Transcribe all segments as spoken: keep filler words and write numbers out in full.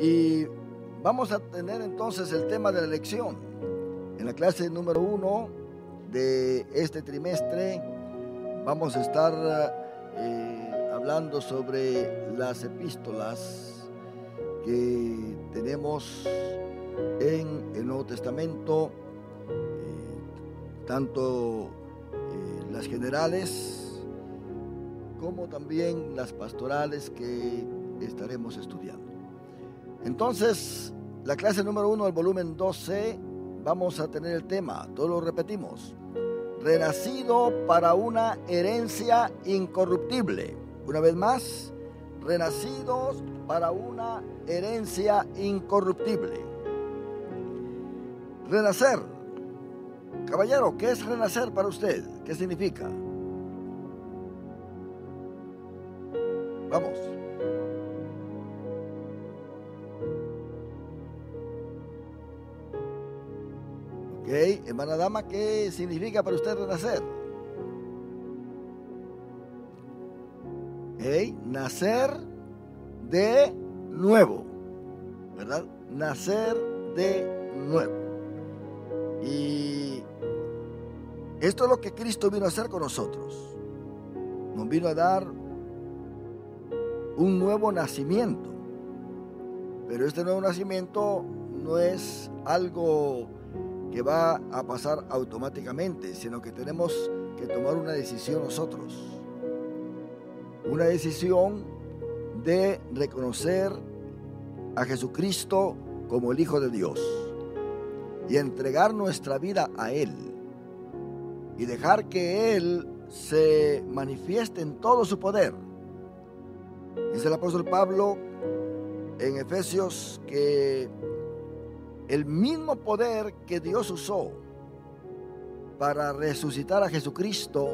Y vamos a tener entonces el tema de la elección. En la clase número uno de este trimestre vamos a estar eh, hablando sobre las epístolas que tenemos en el Nuevo Testamento, eh, tanto eh, las generales como también las pastorales que estaremos estudiando. Entonces, la clase número uno del volumen doce, vamos a tener el tema, todos lo repetimos: renacido para una herencia incorruptible. Una vez más, renacidos para una herencia incorruptible. Renacer. Caballero, ¿qué es renacer para usted? ¿Qué significa? Vamos. Ok, hermana dama, ¿qué significa para usted renacer? Ok, nacer de nuevo, ¿verdad? Nacer de nuevo. Y esto es lo que Cristo vino a hacer con nosotros. Nos vino a dar un nuevo nacimiento. Pero este nuevo nacimiento no es algo que va a pasar automáticamente, sino que tenemos que tomar una decisión nosotros. Una decisión de reconocer a Jesucristo como el Hijo de Dios y entregar nuestra vida a Él y dejar que Él se manifieste en todo su poder. Dice el apóstol Pablo en Efesios que el mismo poder que Dios usó para resucitar a Jesucristo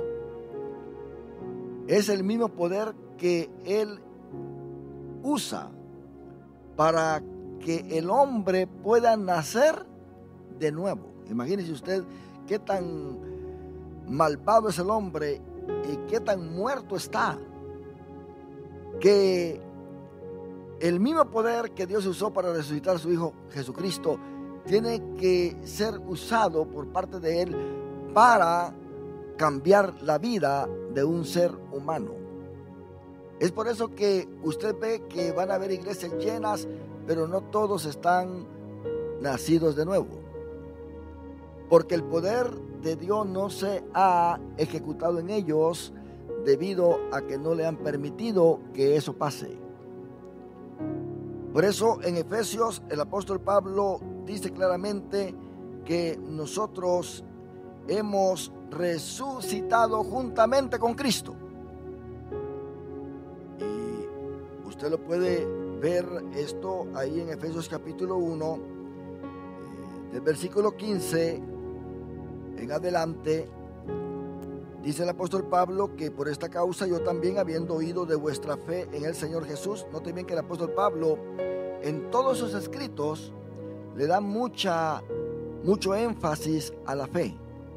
es el mismo poder que Él usa para que el hombre pueda nacer de nuevo. Imagínese usted qué tan malvado es el hombre y qué tan muerto está, que el mismo poder que Dios usó para resucitar a su Hijo Jesucristo tiene que ser usado por parte de Él para cambiar la vida de un ser humano. Es por eso que usted ve que van a haber iglesias llenas, pero no todos están nacidos de nuevo, porque el poder de Dios no se ha ejecutado en ellos debido a que no le han permitido que eso pase. Por eso en Efesios el apóstol Pablo dice claramente que nosotros hemos resucitado juntamente con Cristo. Y usted lo puede ver esto ahí en Efesios capítulo uno, eh, del versículo quince en adelante. Dice el apóstol Pablo que por esta causa yo también, habiendo oído de vuestra fe en el Señor Jesús. Noten bien que el apóstol Pablo en todos sus escritos le da mucha, mucho énfasis a la fe.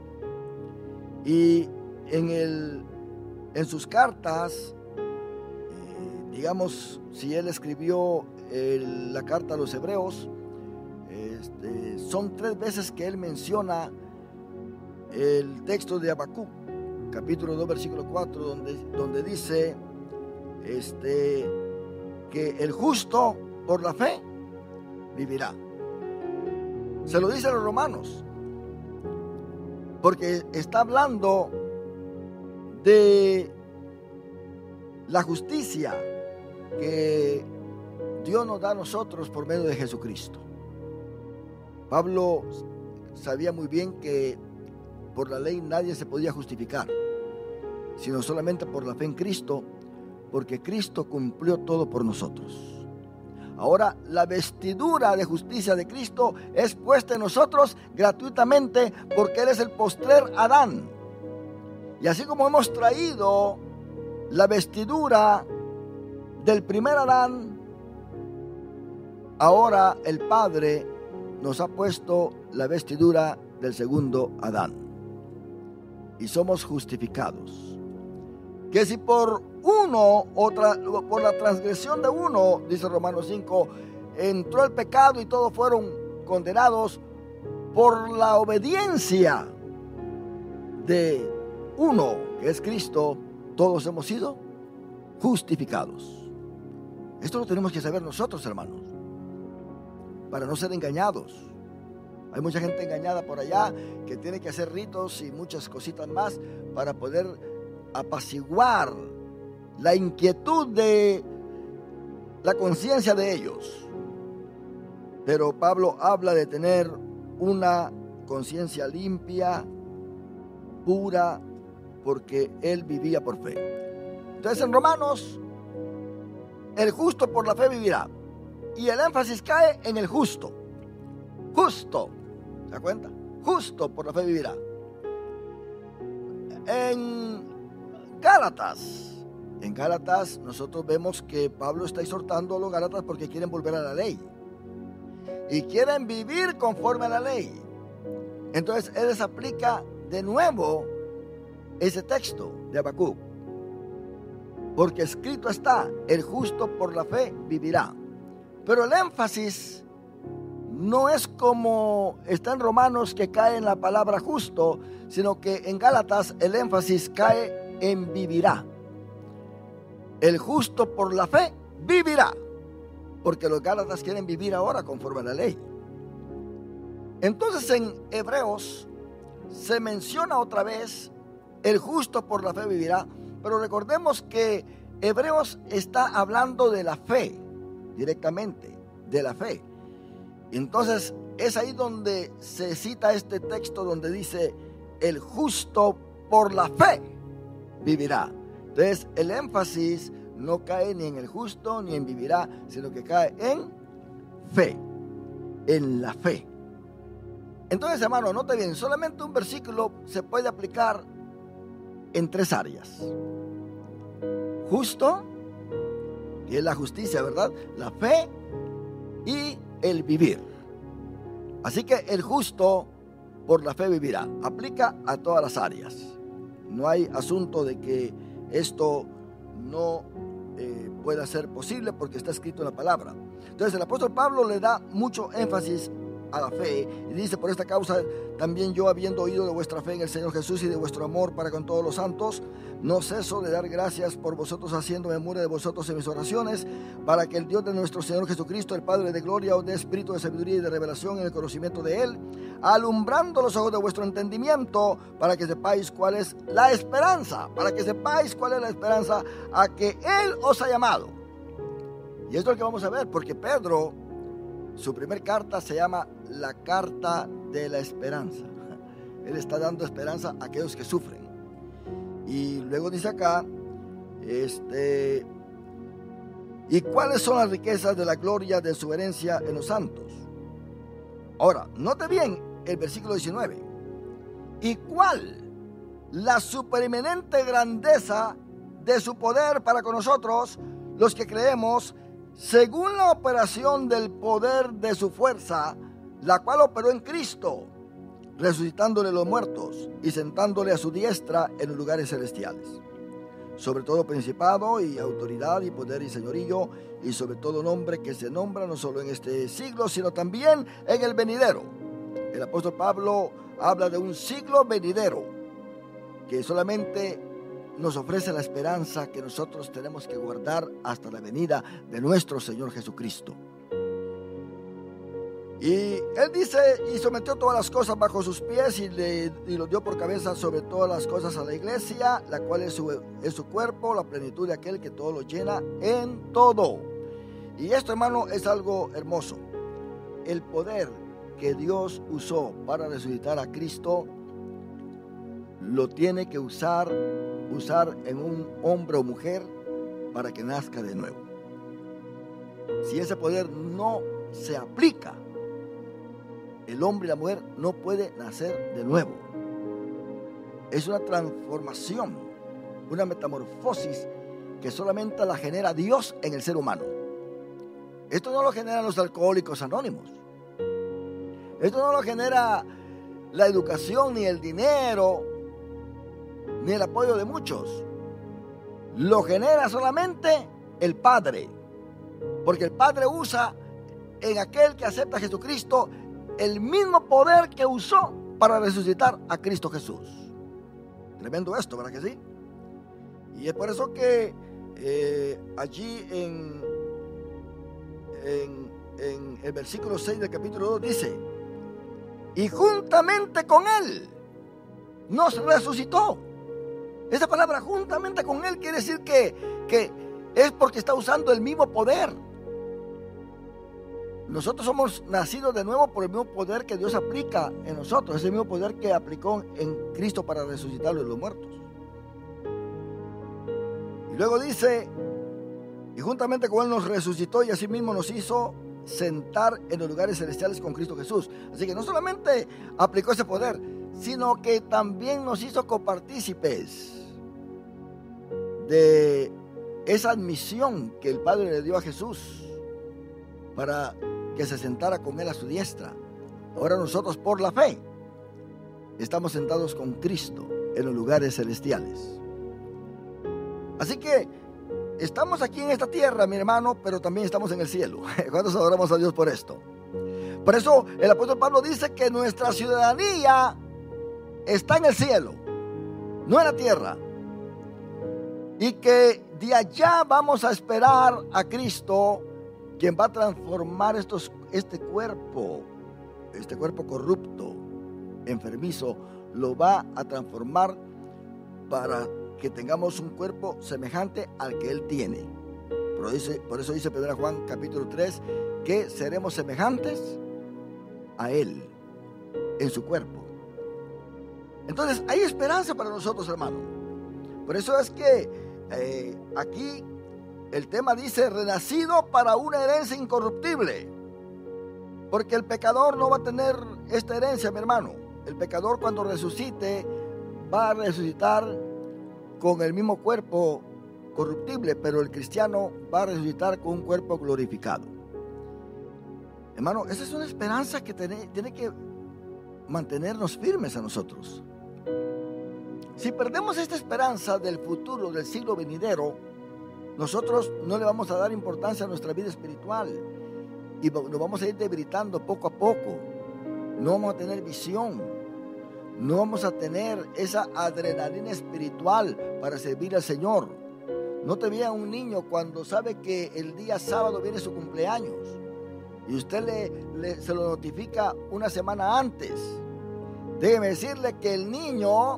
Y en, el, en sus cartas, eh, digamos, si él escribió el, la carta a los hebreos, este, son tres veces que él menciona el texto de Habacuc, capítulo dos, versículo cuatro, donde, donde dice este, que el justo por la fe vivirá. Se lo dice a los romanos, porque está hablando de la justicia que Dios nos da a nosotros por medio de Jesucristo. Pablo sabía muy bien que por la ley nadie se podía justificar, sino solamente por la fe en Cristo, porque Cristo cumplió todo por nosotros. Ahora la vestidura de justicia de Cristo es puesta en nosotros gratuitamente, porque Él es el postrer Adán. Y así como hemos traído la vestidura del primer Adán, ahora el Padre nos ha puesto la vestidura del segundo Adán. Y somos justificados. Que si por uno, o tra- por la transgresión de uno, dice Romanos cinco, entró el pecado y todos fueron condenados, por la obediencia de uno, que es Cristo, todos hemos sido justificados. Esto lo tenemos que saber nosotros, hermanos, para no ser engañados. Hay mucha gente engañada por allá que tiene que hacer ritos y muchas cositas más para poder apaciguar la inquietud de la conciencia de ellos. Pero Pablo habla de tener una conciencia limpia, pura, porque él vivía por fe. Entonces en Romanos, el justo por la fe vivirá. Y el énfasis cae en el justo. Justo. ¿Se da cuenta? Justo por la fe vivirá. En Gálatas, en Gálatas nosotros vemos que Pablo está exhortando a los Gálatas porque quieren volver a la ley. Y quieren vivir conforme a la ley. Entonces él les aplica de nuevo ese texto de Habacuc. Porque escrito está, el justo por la fe vivirá. Pero el énfasis no es como está en Romanos, que cae en la palabra justo, sino que en Gálatas el énfasis cae en vivirá. El justo por la fe vivirá. Porque los Gálatas quieren vivir ahora conforme a la ley. Entonces en Hebreos se menciona otra vez el justo por la fe vivirá, pero recordemos que Hebreos está hablando de la fe, directamente, de la fe. Entonces es ahí donde se cita este texto donde dice, el justo por la fe vivirá. Entonces el énfasis no cae ni en el justo ni en vivirá, sino que cae en fe, en la fe. Entonces, hermano, note bien, solamente un versículo se puede aplicar en tres áreas. Justo, que es la justicia, ¿verdad? La fe y el vivir. Así que el justo por la fe vivirá. Aplica a todas las áreas. No hay asunto de que esto no eh, pueda ser posible porque está escrito en la palabra. Entonces el apóstol Pablo le da mucho énfasis a la fe y dice, por esta causa también yo, habiendo oído de vuestra fe en el Señor Jesús y de vuestro amor para con todos los santos, no ceso de dar gracias por vosotros, haciendo memoria de vosotros en mis oraciones, para que el Dios de nuestro Señor Jesucristo, el Padre de gloria, os dé espíritu de sabiduría y de revelación en el conocimiento de Él, alumbrando los ojos de vuestro entendimiento, para que sepáis cuál es la esperanza, para que sepáis cuál es la esperanza a que Él os ha llamado. Y esto es lo que vamos a ver, porque Pedro, su primer carta se llama la carta de la esperanza. Él está dando esperanza a aquellos que sufren. Y luego dice acá, este, ¿y cuáles son las riquezas de la gloria de su herencia en los santos? Ahora, note bien el versículo diecinueve. ¿Y cuál la supereminente grandeza de su poder para con nosotros, los que creemos, según la operación del poder de su fuerza, la cual operó en Cristo, resucitándole los muertos y sentándole a su diestra en los lugares celestiales, sobre todo principado y autoridad y poder y señorío, y sobre todo nombre que se nombra no solo en este siglo, sino también en el venidero. El apóstol Pablo habla de un siglo venidero que solamente nos ofrece la esperanza que nosotros tenemos que guardar hasta la venida de nuestro Señor Jesucristo. Y él dice, y sometió todas las cosas bajo sus pies y, le, y lo dio por cabeza sobre todas las cosas a la iglesia, la cual es su, es su cuerpo, la plenitud de aquel que todo lo llena en todo. Y esto, hermano, es algo hermoso. El poder que Dios usó para resucitar a Cristo, lo tiene que usar, usar en un hombre o mujer para que nazca de nuevo. Si ese poder no se aplica, el hombre y la mujer no puede nacer de nuevo. Es una transformación, una metamorfosis que solamente la genera Dios en el ser humano. Esto no lo generan los alcohólicos anónimos. Esto no lo genera la educación, ni el dinero, ni el apoyo de muchos. Lo genera solamente el Padre, porque el Padre usa en aquel que acepta a Jesucristo el mismo poder que usó para resucitar a Cristo Jesús. Tremendo esto, ¿verdad que sí? Y es por eso que eh, allí en, en, en el versículo seis del capítulo dos dice: y juntamente con Él nos resucitó. Esa palabra juntamente con Él quiere decir que, que es porque está usando el mismo poder. Nosotros somos nacidos de nuevo por el mismo poder que Dios aplica en nosotros. Es el mismo poder que aplicó en Cristo para resucitarlo de los muertos. Y luego dice: y juntamente con Él nos resucitó y asimismo nos hizo sentar en los lugares celestiales con Cristo Jesús. Así que no solamente aplicó ese poder, sino que también nos hizo copartícipes de esa admisión que el Padre le dio a Jesús para que se sentara con Él a su diestra. Ahora nosotros, por la fe, estamos sentados con Cristo en los lugares celestiales. Así que estamos aquí en esta tierra, mi hermano, pero también estamos en el cielo. ¿Cuántos adoramos a Dios por esto? Por eso el apóstol Pablo dice que nuestra ciudadanía está en el cielo, no en la tierra. Y que de allá vamos a esperar a Cristo, quien va a transformar estos, este cuerpo, este cuerpo corrupto, enfermizo, lo va a transformar para que tengamos un cuerpo semejante al que Él tiene. Por, dice, por eso dice primera Juan capítulo tres, que seremos semejantes a Él en su cuerpo. Entonces hay esperanza para nosotros, hermano. Por eso es que eh, aquí el tema dice: renacido para una herencia incorruptible. Porque el pecador no va a tener esta herencia, mi hermano. El pecador, cuando resucite, va a resucitar con el mismo cuerpo corruptible, pero el cristiano va a resucitar con un cuerpo glorificado. Hermano, esa es una esperanza que tiene, tiene que mantenernos firmes a nosotros. Si perdemos esta esperanza del futuro, del siglo venidero, nosotros no le vamos a dar importancia a nuestra vida espiritual y nos vamos a ir debilitando poco a poco. No vamos a tener visión, no vamos a tener esa adrenalina espiritual para servir al Señor. No te vea un niño cuando sabe que el día sábado viene su cumpleaños y usted le, le, se lo notifica una semana antes. Déjeme decirle que el niño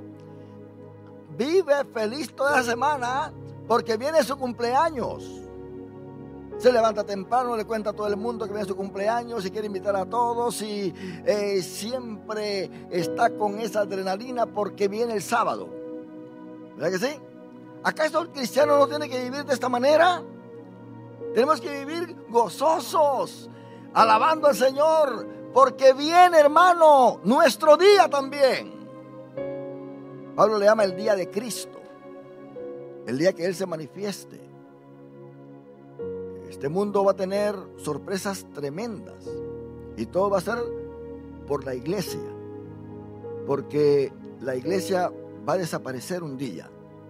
vive feliz toda la semana porque viene su cumpleaños. Se levanta temprano, le cuenta a todo el mundo que viene su cumpleaños y quiere invitar a todos y eh, siempre está con esa adrenalina porque viene el sábado. ¿Verdad que sí? ¿Acaso el cristiano no tiene que vivir de esta manera? Tenemos que vivir gozosos, alabando al Señor, porque viene, hermano, nuestro día también. Pablo le llama el día de Cristo, el día que Él se manifieste. Este mundo va a tener sorpresas tremendas y todo va a ser por la iglesia, porque la iglesia va a desaparecer un día.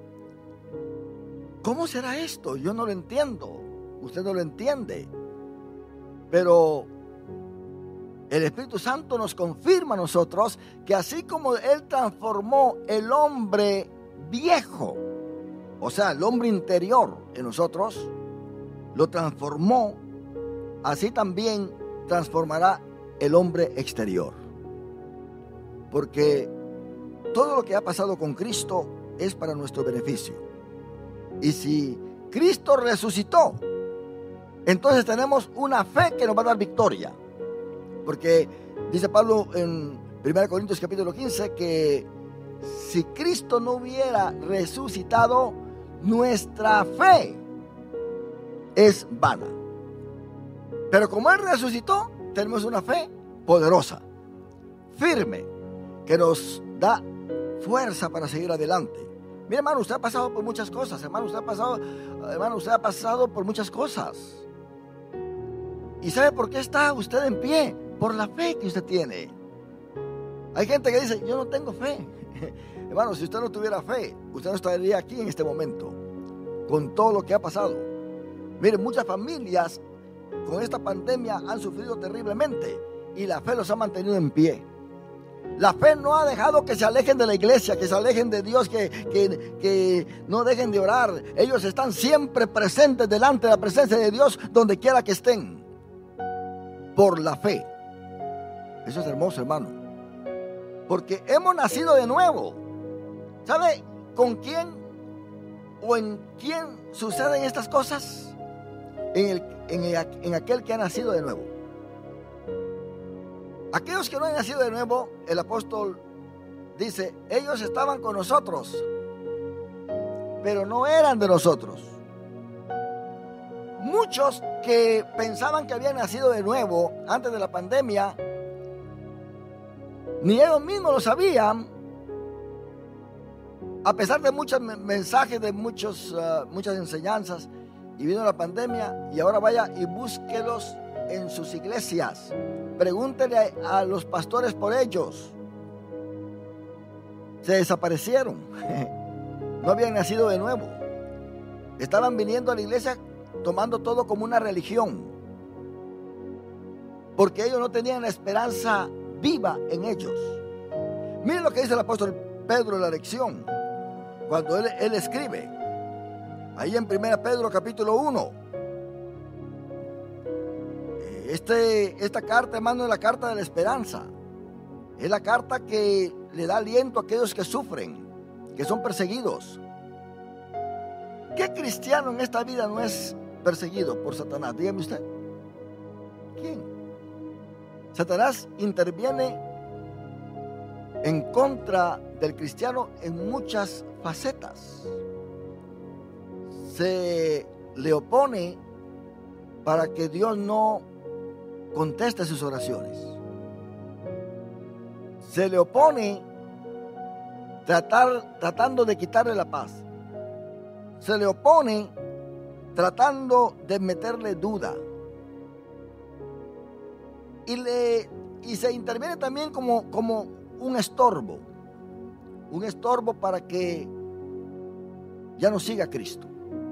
¿Cómo será esto? Yo no lo entiendo, usted no lo entiende, pero el Espíritu Santo nos confirma a nosotros que así como Él transformó el hombre viejo, o sea, el hombre interior en nosotros, lo transformó, así también transformará el hombre exterior. Porque todo lo que ha pasado con Cristo es para nuestro beneficio. Y si Cristo resucitó, entonces tenemos una fe que nos va a dar victoria. Porque dice Pablo en primera Corintios capítulo quince que si Cristo no hubiera resucitado, nuestra fe es vana. Pero como Él resucitó, tenemos una fe poderosa, firme, que nos da fuerza para seguir adelante. Mira, hermano, usted ha pasado por muchas cosas, hermano, usted ha pasado, hermano, usted ha pasado por muchas cosas. ¿Y sabe por qué está usted en pie? Por la fe que usted tiene. Hay gente que dice: yo no tengo fe. Hermano, si usted no tuviera fe, usted no estaría aquí en este momento, con todo lo que ha pasado. Miren, muchas familias con esta pandemia han sufrido terriblemente y la fe los ha mantenido en pie. La fe no ha dejado que se alejen de la iglesia, que se alejen de Dios, que, que, que no dejen de orar. Ellos están siempre presentes delante de la presencia de Dios, donde quiera que estén, por la fe. Eso es hermoso, hermano, porque hemos nacido de nuevo. ¿Sabe con quién o en quién suceden estas cosas? En, el, en, el, en aquel que ha nacido de nuevo. Aquellos que no han nacido de nuevo, el apóstol dice, ellos estaban con nosotros, pero no eran de nosotros. Muchos que pensaban que habían nacido de nuevo antes de la pandemia, ni ellos mismos lo sabían, a pesar de muchos mensajes, de muchos, uh, muchas enseñanzas, y vino la pandemia, y ahora vaya y búsquelos en sus iglesias. Pregúntele a, a los pastores por ellos. Se desaparecieron. No habían nacido de nuevo. Estaban viniendo a la iglesia tomando todo como una religión, porque ellos no tenían la esperanza viva en ellos. Miren lo que dice el apóstol Pedro en la lección, cuando él, él escribe ahí en primera Pedro capítulo uno. Este, esta carta, hermano, es la carta de la esperanza. Es la carta que le da aliento a aquellos que sufren, que son perseguidos. ¿Qué cristiano en esta vida no es perseguido por Satanás? Dígame usted. ¿Quién? Satanás interviene en contra del cristiano en muchas facetas. Se le opone para que Dios no conteste sus oraciones. Se le opone tratar, tratando de quitarle la paz. Se le opone tratando de meterle duda. Y, le, y se interviene también como, como un estorbo. Un estorbo para que ya no siga Cristo.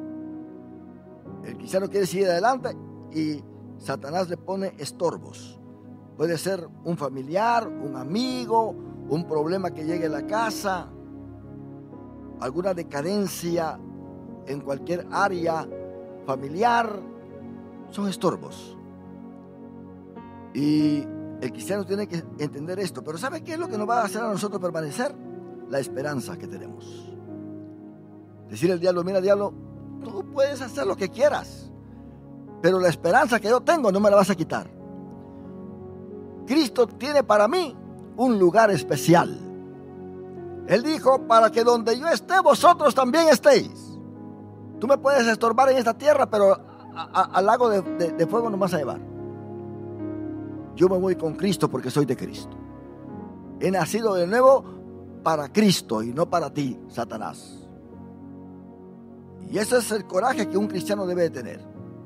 El cristiano quiere seguir adelante y Satanás le pone estorbos. Puede ser un familiar, un amigo, un problema que llegue a la casa, alguna decadencia en cualquier área familiar. Son estorbos. Y el cristiano tiene que entender esto. Pero ¿sabe qué es lo que nos va a hacer a nosotros permanecer? La esperanza que tenemos. Decir al diablo, mira diablo, tú puedes hacer lo que quieras, pero la esperanza que yo tengo no me la vas a quitar. Cristo tiene para mí un lugar especial. Él dijo, para que donde yo esté, vosotros también estéis. Tú me puedes estorbar en esta tierra, pero a, a, al lago de, de, de fuego no me vas a llevar. Yo me voy con Cristo porque soy de Cristo. He nacido de nuevo para Cristo y no para ti, Satanás. Y ese es el coraje que un cristiano debe de tener.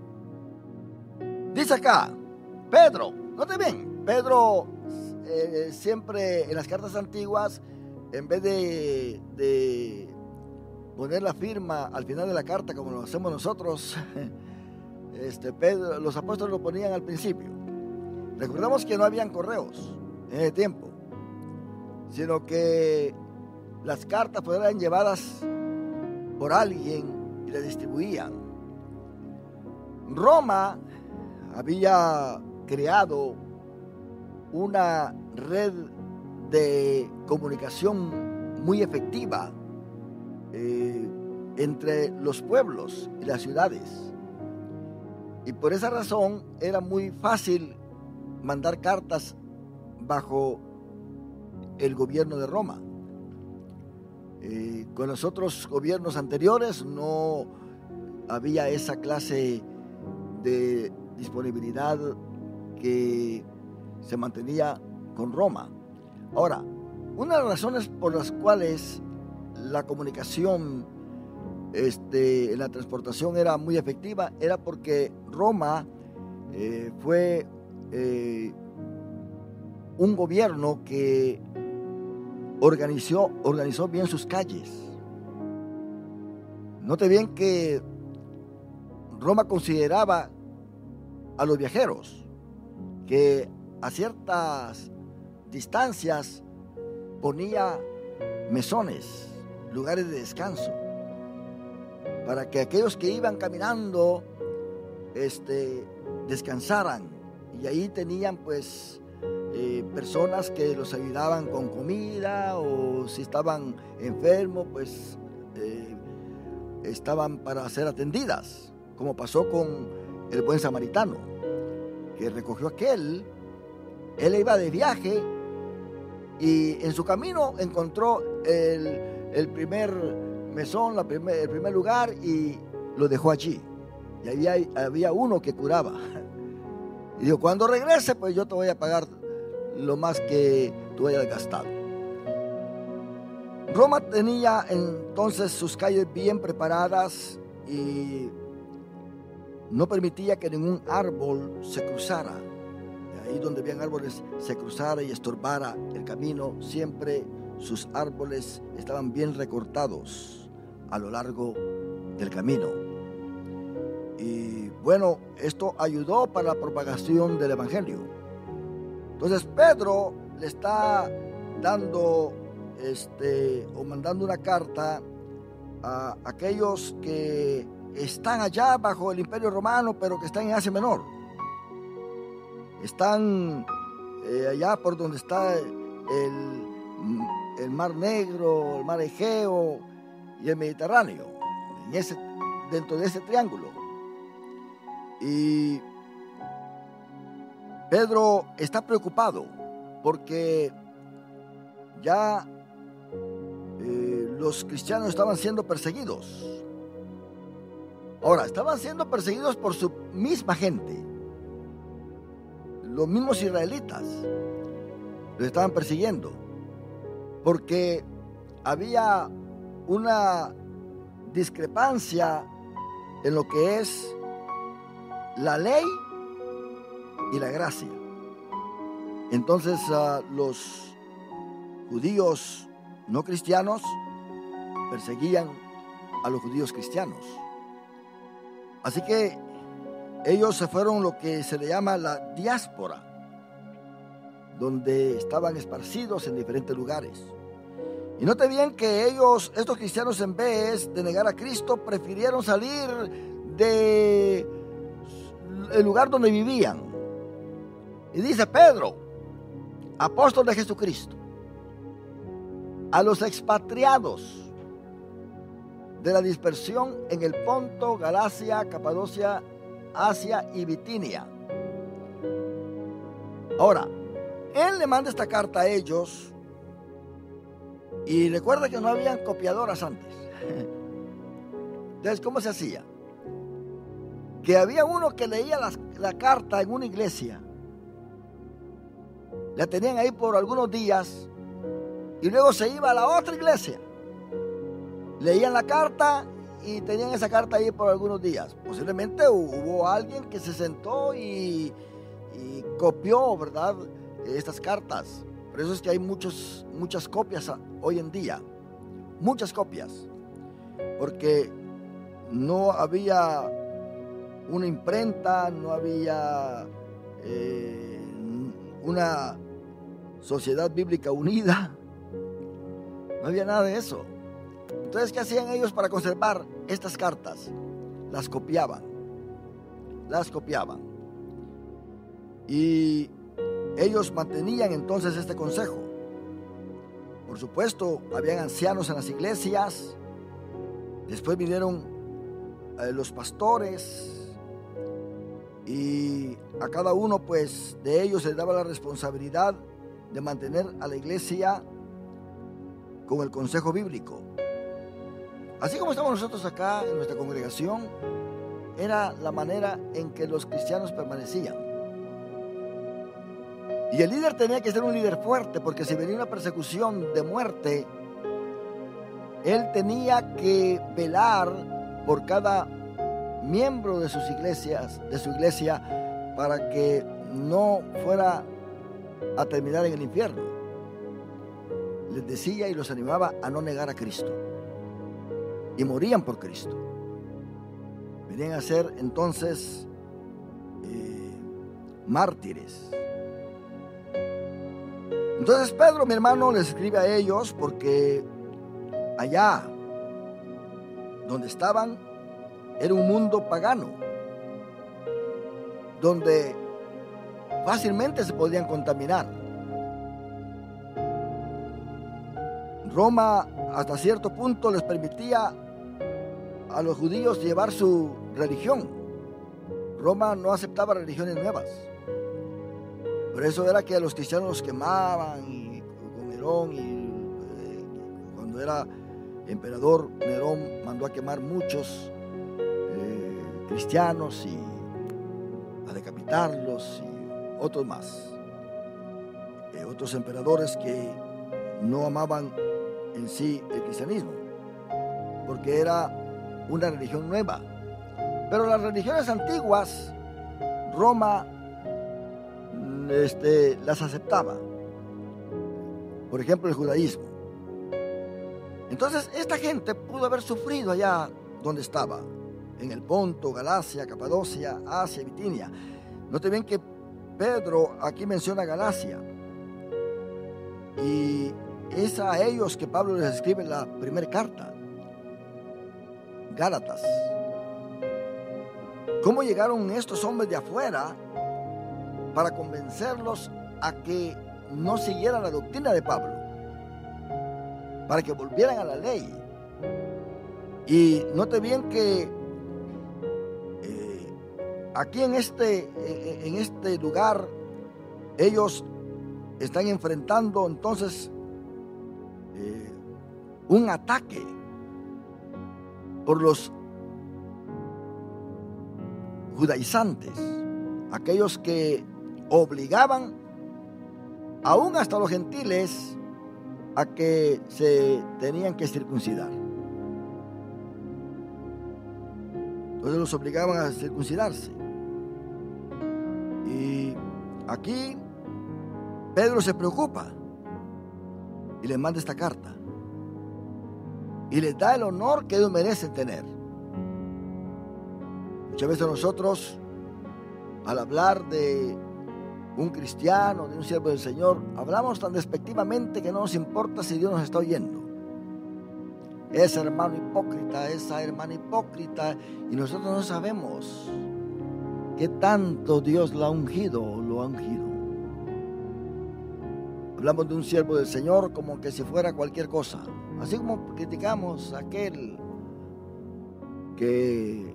Dice acá, Pedro, note bien, Pedro eh, siempre en las cartas antiguas, en vez de, de poner la firma al final de la carta como lo hacemos nosotros, este, Pedro, los apóstoles lo ponían al principio. Recordemos que no habían correos en ese tiempo, sino que las cartas eran llevadas por alguien y las distribuían. Roma había creado una red de comunicación muy efectiva eh, entre los pueblos y las ciudades, y por esa razón era muy fácil mandar cartas bajo el gobierno de Roma. Eh, con los otros gobiernos anteriores no había esa clase de disponibilidad que se mantenía con Roma. Ahora, una de las razones por las cuales la comunicación este, en la transportación era muy efectiva era porque Roma eh, fue eh, un gobierno que organizó, organizó bien sus calles. Note bien que Roma consideraba a los viajeros que a ciertas distancias ponía mesones, lugares de descanso, para que aquellos que iban caminando este, descansaran. Y ahí tenían pues eh, personas que los ayudaban con comida, o si estaban enfermos pues eh, estaban para ser atendidas, como pasó con el buen samaritano, que recogió a aquel. Él iba de viaje y en su camino encontró el, el primer mesón, la primer, el primer lugar, y lo dejó allí. Y había, había uno que curaba. Y dijo, cuando regrese, pues yo te voy a pagar lo más que tú hayas gastado. Roma tenía entonces sus calles bien preparadas y no permitía que ningún árbol se cruzara. Ahí donde habían árboles se cruzara y estorbara el camino. Siempre sus árboles estaban bien recortados a lo largo del camino. Y bueno, esto ayudó para la propagación del evangelio. Entonces Pedro le está dando este, o mandando una carta a aquellos que están allá bajo el Imperio Romano, pero que están en Asia Menor. Están eh, allá por donde está el, el Mar Negro, el Mar Egeo y el Mediterráneo, en ese, dentro de ese triángulo. Y Pedro está preocupado porque ya eh, los cristianos estaban siendo perseguidos. Ahora, estaban siendo perseguidos por su misma gente. Los mismos israelitas los estaban persiguiendo porque había una discrepancia en lo que es la ley y la gracia. Entonces uh, los judíos no cristianos perseguían a los judíos cristianos. Así que ellos se fueron lo que se le llama la diáspora, donde estaban esparcidos en diferentes lugares. Y note bien que ellos, estos cristianos, en vez de negar a Cristo, prefirieron salir del lugar donde vivían. Y dice Pedro, apóstol de Jesucristo, a los expatriados de la dispersión en el Ponto, Galacia, Capadocia, Asia y Bitinia. Ahora, él le manda esta carta a ellos y recuerda que no habían copiadoras antes. Entonces, ¿cómo se hacía? Que había uno que leía la, la carta en una iglesia, la tenían ahí por algunos días y luego se iba a la otra iglesia, leían la carta y tenían esa carta ahí por algunos días. Posiblemente hubo alguien que se sentó y, y copió, ¿verdad?, estas cartas. Por eso es que hay muchos, muchas copias hoy en día, muchas copias, porque no había una imprenta, no había eh, una sociedad bíblica unida, no había nada de eso. Entonces, ¿qué hacían ellos para conservar estas cartas? Las copiaban, las copiaban. Y ellos mantenían entonces este consejo. Por supuesto, habían ancianos en las iglesias, después vinieron eh, los pastores, y a cada uno pues de ellos se les daba la responsabilidad de mantener a la iglesia con el consejo bíblico. Así como estamos nosotros acá en nuestra congregación, era la manera en que los cristianos permanecían. Y el líder tenía que ser un líder fuerte, porque si venía una persecución de muerte, él tenía que velar por cada miembro de sus iglesias, de su iglesia, para que no fuera a terminar en el infierno. Les decía y los animaba a no negar a Cristo. Y morían por Cristo. Venían a ser entonces eh, mártires. Entonces Pedro, mi hermano, les escribe a ellos porque allá donde estaban era un mundo pagano, donde fácilmente se podían contaminar. Roma hasta cierto punto les permitía a los judíos llevar su religión. Roma no aceptaba religiones nuevas. Por eso era que a los cristianos los quemaban y, con Nerón, y eh, cuando era emperador, Nerón mandó a quemar muchos eh, cristianos y a decapitarlos, y otros más. Eh, otros emperadores que no amaban en sí el cristianismo, porque era una religión nueva. Pero las religiones antiguas, Roma este, las aceptaba. Por ejemplo, el judaísmo. Entonces, esta gente pudo haber sufrido allá donde estaba, en el Ponto, Galacia, Capadocia, Asia, Bitinia. Noten bien que Pedro aquí menciona Galacia, y es a ellos que Pablo les escribe la primera carta, Gálatas. ¿Cómo llegaron estos hombres de afuera para convencerlos a que no siguieran la doctrina de Pablo, para que volvieran a la ley? Y note bien que eh, aquí en este, eh, en este lugar ellos están enfrentando entonces eh, un ataque por los judaizantes, aquellos que obligaban aún hasta los gentiles a que se tenían que circuncidar. Entonces los obligaban a circuncidarse. Y aquí Pedro se preocupa y les manda esta carta y les da el honor que ellos merecen tener. Muchas veces nosotros, al hablar de un cristiano, de un siervo del Señor, hablamos tan despectivamente que no nos importa si Dios nos está oyendo. Ese hermano hipócrita, esa hermana hipócrita, y nosotros no sabemos qué tanto Dios la ha ungido o lo ha ungido. Hablamos de un siervo del Señor como que si fuera cualquier cosa, así como criticamos a aquel que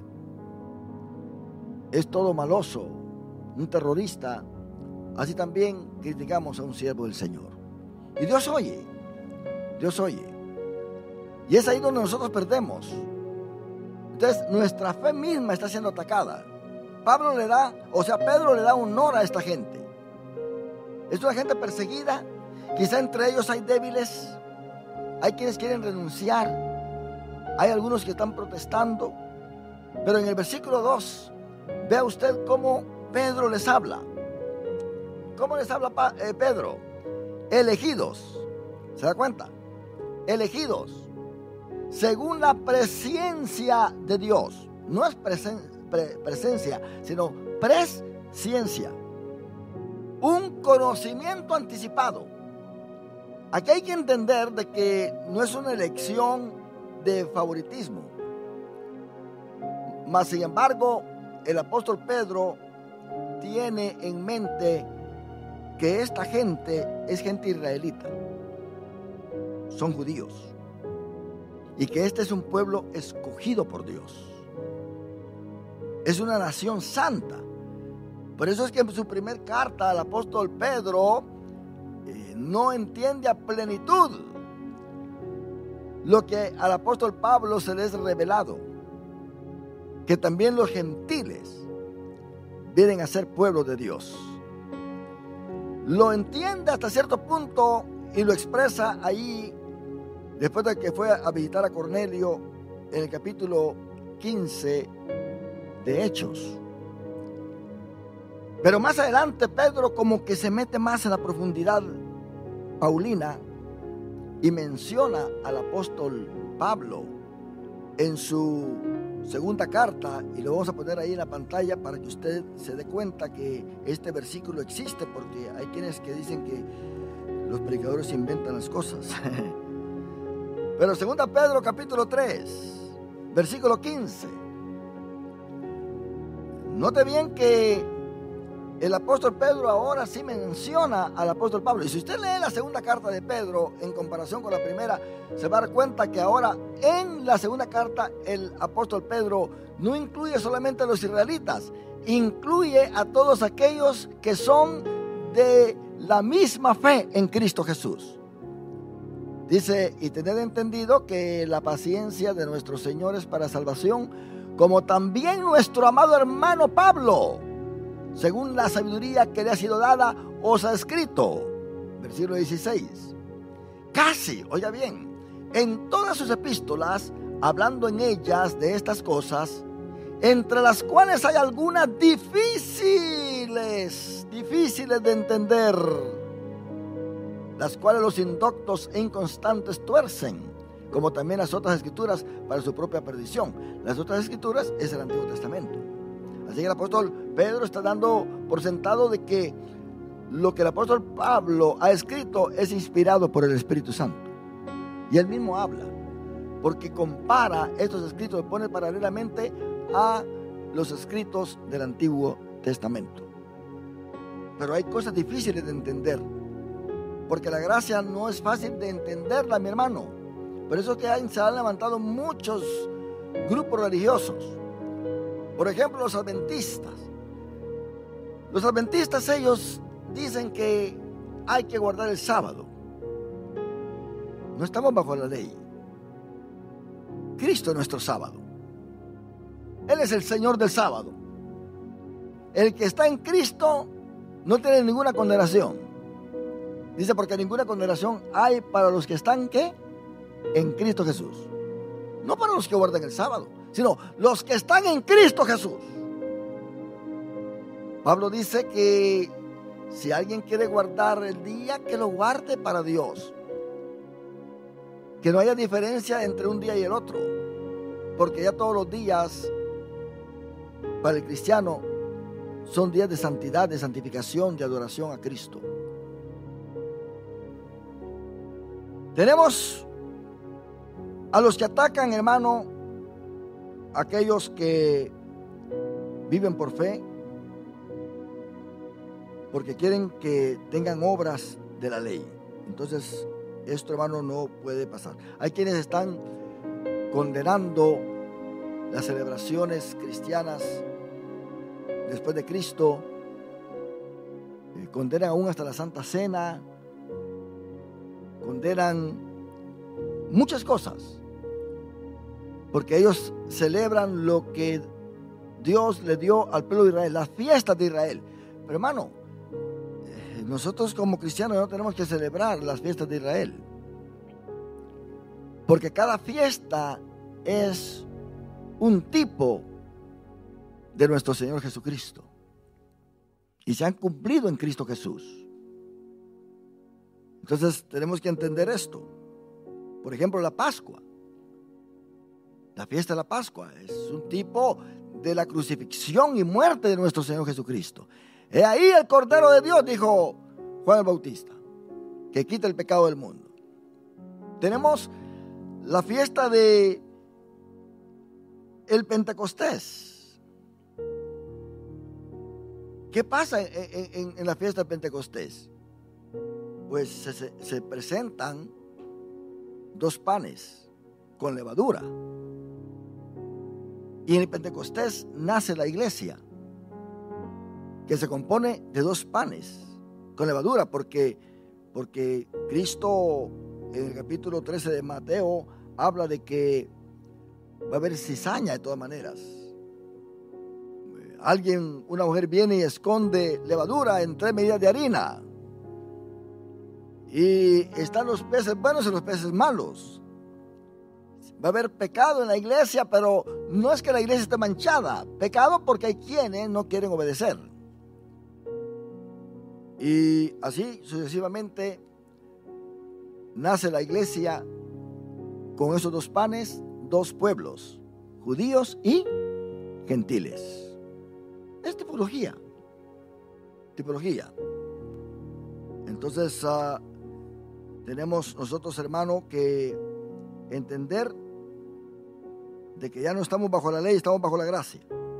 es todo maloso, un terrorista, así también criticamos a un siervo del Señor. Y Dios oye, Dios oye. Y es ahí donde nosotros perdemos. Entonces nuestra fe misma está siendo atacada. Pablo le da, o sea, Pedro le da honor a esta gente. Es una gente perseguida. Quizá entre ellos hay débiles, hay quienes quieren renunciar, hay algunos que están protestando. Pero en el versículo dos, vea usted cómo Pedro les habla. ¿Cómo les habla eh, Pedro? Elegidos. ¿Se da cuenta? Elegidos. Según la presencia de Dios. No es presen, pre, presencia, sino presciencia. Un conocimiento anticipado. Aquí hay que entender de que no es una elección de favoritismo. Mas, sin embargo, el apóstol Pedro tiene en mente que esta gente es gente israelita, son judíos, y que este es un pueblo escogido por Dios, es una nación santa. Por eso es que en su primer carta al apóstol Pedro eh, no entiende a plenitud lo que al apóstol Pablo se le es revelado, que también los gentiles vienen a ser pueblo de Dios. Lo entiende hasta cierto punto y lo expresa ahí después de que fue a visitar a Cornelio en el capítulo quince de Hechos. Pero más adelante Pedro como que se mete más en la profundidad paulina y menciona al apóstol Pablo en su segunda carta, y lo vamos a poner ahí en la pantalla para que usted se dé cuenta que este versículo existe, porque hay quienes que dicen que los predicadores inventan las cosas. Pero segunda Pedro capítulo tres, versículo quince. Note bien que el apóstol Pedro ahora sí menciona al apóstol Pablo. Y si usted lee la segunda carta de Pedro en comparación con la primera, se va a dar cuenta que ahora en la segunda carta el apóstol Pedro no incluye solamente a los israelitas, incluye a todos aquellos que son de la misma fe en Cristo Jesús. Dice: y tened entendido que la paciencia de nuestro Señor es para salvación, como también nuestro amado hermano Pablo, según la sabiduría que le ha sido dada, os ha escrito. Versículo dieciséis. Casi, oiga bien, en todas sus epístolas, hablando en ellas de estas cosas, entre las cuales hay algunas difíciles, difíciles de entender, las cuales los indoctos e inconstantes tuercen, como también las otras escrituras para su propia perdición. Las otras escrituras es el Antiguo Testamento. Así que el apóstol Pedro está dando por sentado de que lo que el apóstol Pablo ha escrito es inspirado por el Espíritu Santo. Y él mismo habla, porque compara estos escritos, los pone paralelamente a los escritos del Antiguo Testamento. Pero hay cosas difíciles de entender, porque la gracia no es fácil de entenderla, mi hermano. Por eso que se han levantado muchos grupos religiosos. Por ejemplo, los adventistas. Los adventistas, ellos dicen que hay que guardar el sábado. No estamos bajo la ley. Cristo es nuestro sábado. Él es el Señor del sábado. El que está en Cristo no tiene ninguna condenación. Dice: porque ninguna condenación hay para los que están, ¿qué? En Cristo Jesús. No para los que guardan el sábado, sino los que están en Cristo Jesús. Pablo dice que si alguien quiere guardar el día, que lo guarde para Dios. Que no haya diferencia entre un día y el otro, porque ya todos los días para el cristiano son días de santidad, de santificación, de adoración a Cristo. Tenemos a los que atacan, hermano, aquellos que viven por fe, porque quieren que tengan obras de la ley. Entonces, esto, hermano, no puede pasar. Hay quienes están condenando las celebraciones cristianas después de Cristo, eh, condenan aún hasta la Santa Cena, condenan muchas cosas, porque ellos celebran lo que Dios le dio al pueblo de Israel, las fiestas de Israel. Pero hermano, eh, nosotros como cristianos no tenemos que celebrar las fiestas de Israel, porque cada fiesta es un tipo de nuestro Señor Jesucristo, y se han cumplido en Cristo Jesús. Entonces tenemos que entender esto. Por ejemplo, la Pascua. La fiesta de la Pascua es un tipo de la crucifixión y muerte de nuestro Señor Jesucristo. He ahí el Cordero de Dios, dijo Juan el Bautista, que quita el pecado del mundo. Tenemos la fiesta de el Pentecostés. ¿Qué pasa en, en, en la fiesta del Pentecostés? Pues se, se, se presentan dos panes con levadura. Y en el Pentecostés nace la iglesia, que se compone de dos panes con levadura, porque, porque Cristo en el capítulo trece de Mateo habla de que va a haber cizaña de todas maneras. Alguien, una mujer viene y esconde levadura en tres medidas de harina. Y están los peces buenos y los peces malos. Va a haber pecado en la iglesia, pero no es que la iglesia esté manchada. Pecado porque hay quienes no quieren obedecer. Y así sucesivamente nace la iglesia con esos dos panes, dos pueblos, judíos y gentiles. Es tipología. Tipología. Entonces, uh, tenemos nosotros, hermano, que entender de que ya no estamos bajo la ley, estamos bajo la gracia.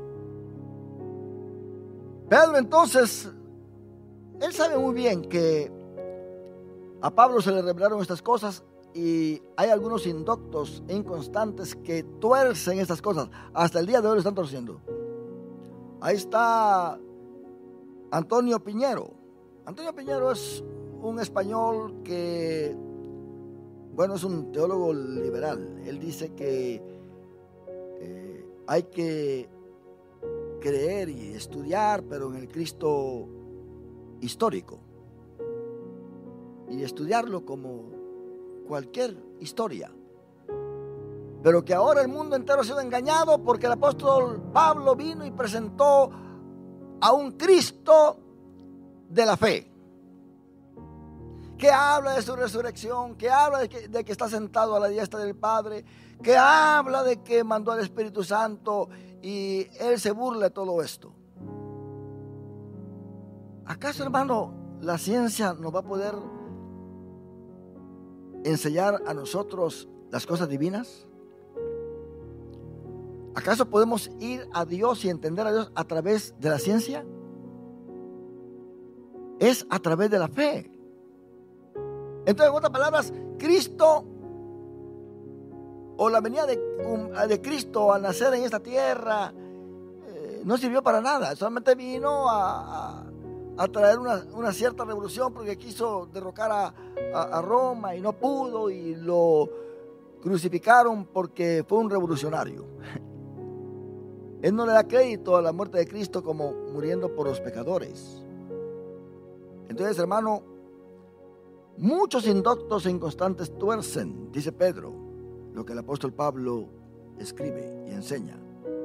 Pedro, entonces, él sabe muy bien que a Pablo se le revelaron estas cosas y hay algunos indoctos e inconstantes que tuercen estas cosas. Hasta el día de hoy lo están torciendo. Ahí está Antonio Piñero. Antonio Piñero es un español que, bueno, es un teólogo liberal. Él dice que eh, hay que creer y estudiar, pero en el Cristo histórico. Y estudiarlo como cualquier historia. Pero que ahora el mundo entero ha sido engañado porque el apóstol Pablo vino y presentó a un Cristo de la fe, que habla de su resurrección, que habla de que, de que está sentado a la diestra del Padre, que habla de que mandó al Espíritu Santo, y él se burla de todo esto. ¿Acaso, hermano, la ciencia nos va a poder enseñar a nosotros las cosas divinas? ¿Acaso podemos ir a Dios y entender a Dios a través de la ciencia? Es a través de la fe. Entonces, en otras palabras, Cristo, o la venida de, um, de Cristo al nacer en esta tierra, eh, no sirvió para nada. Solamente vino a, a, a traer una, una cierta revolución porque quiso derrocar a, a, a Roma y no pudo, y lo crucificaron porque fue un revolucionario. Él no le da crédito a la muerte de Cristo como muriendo por los pecadores. Entonces, hermano, muchos indoctos e inconstantes tuercen, dice Pedro, lo que el apóstol Pablo escribe y enseña.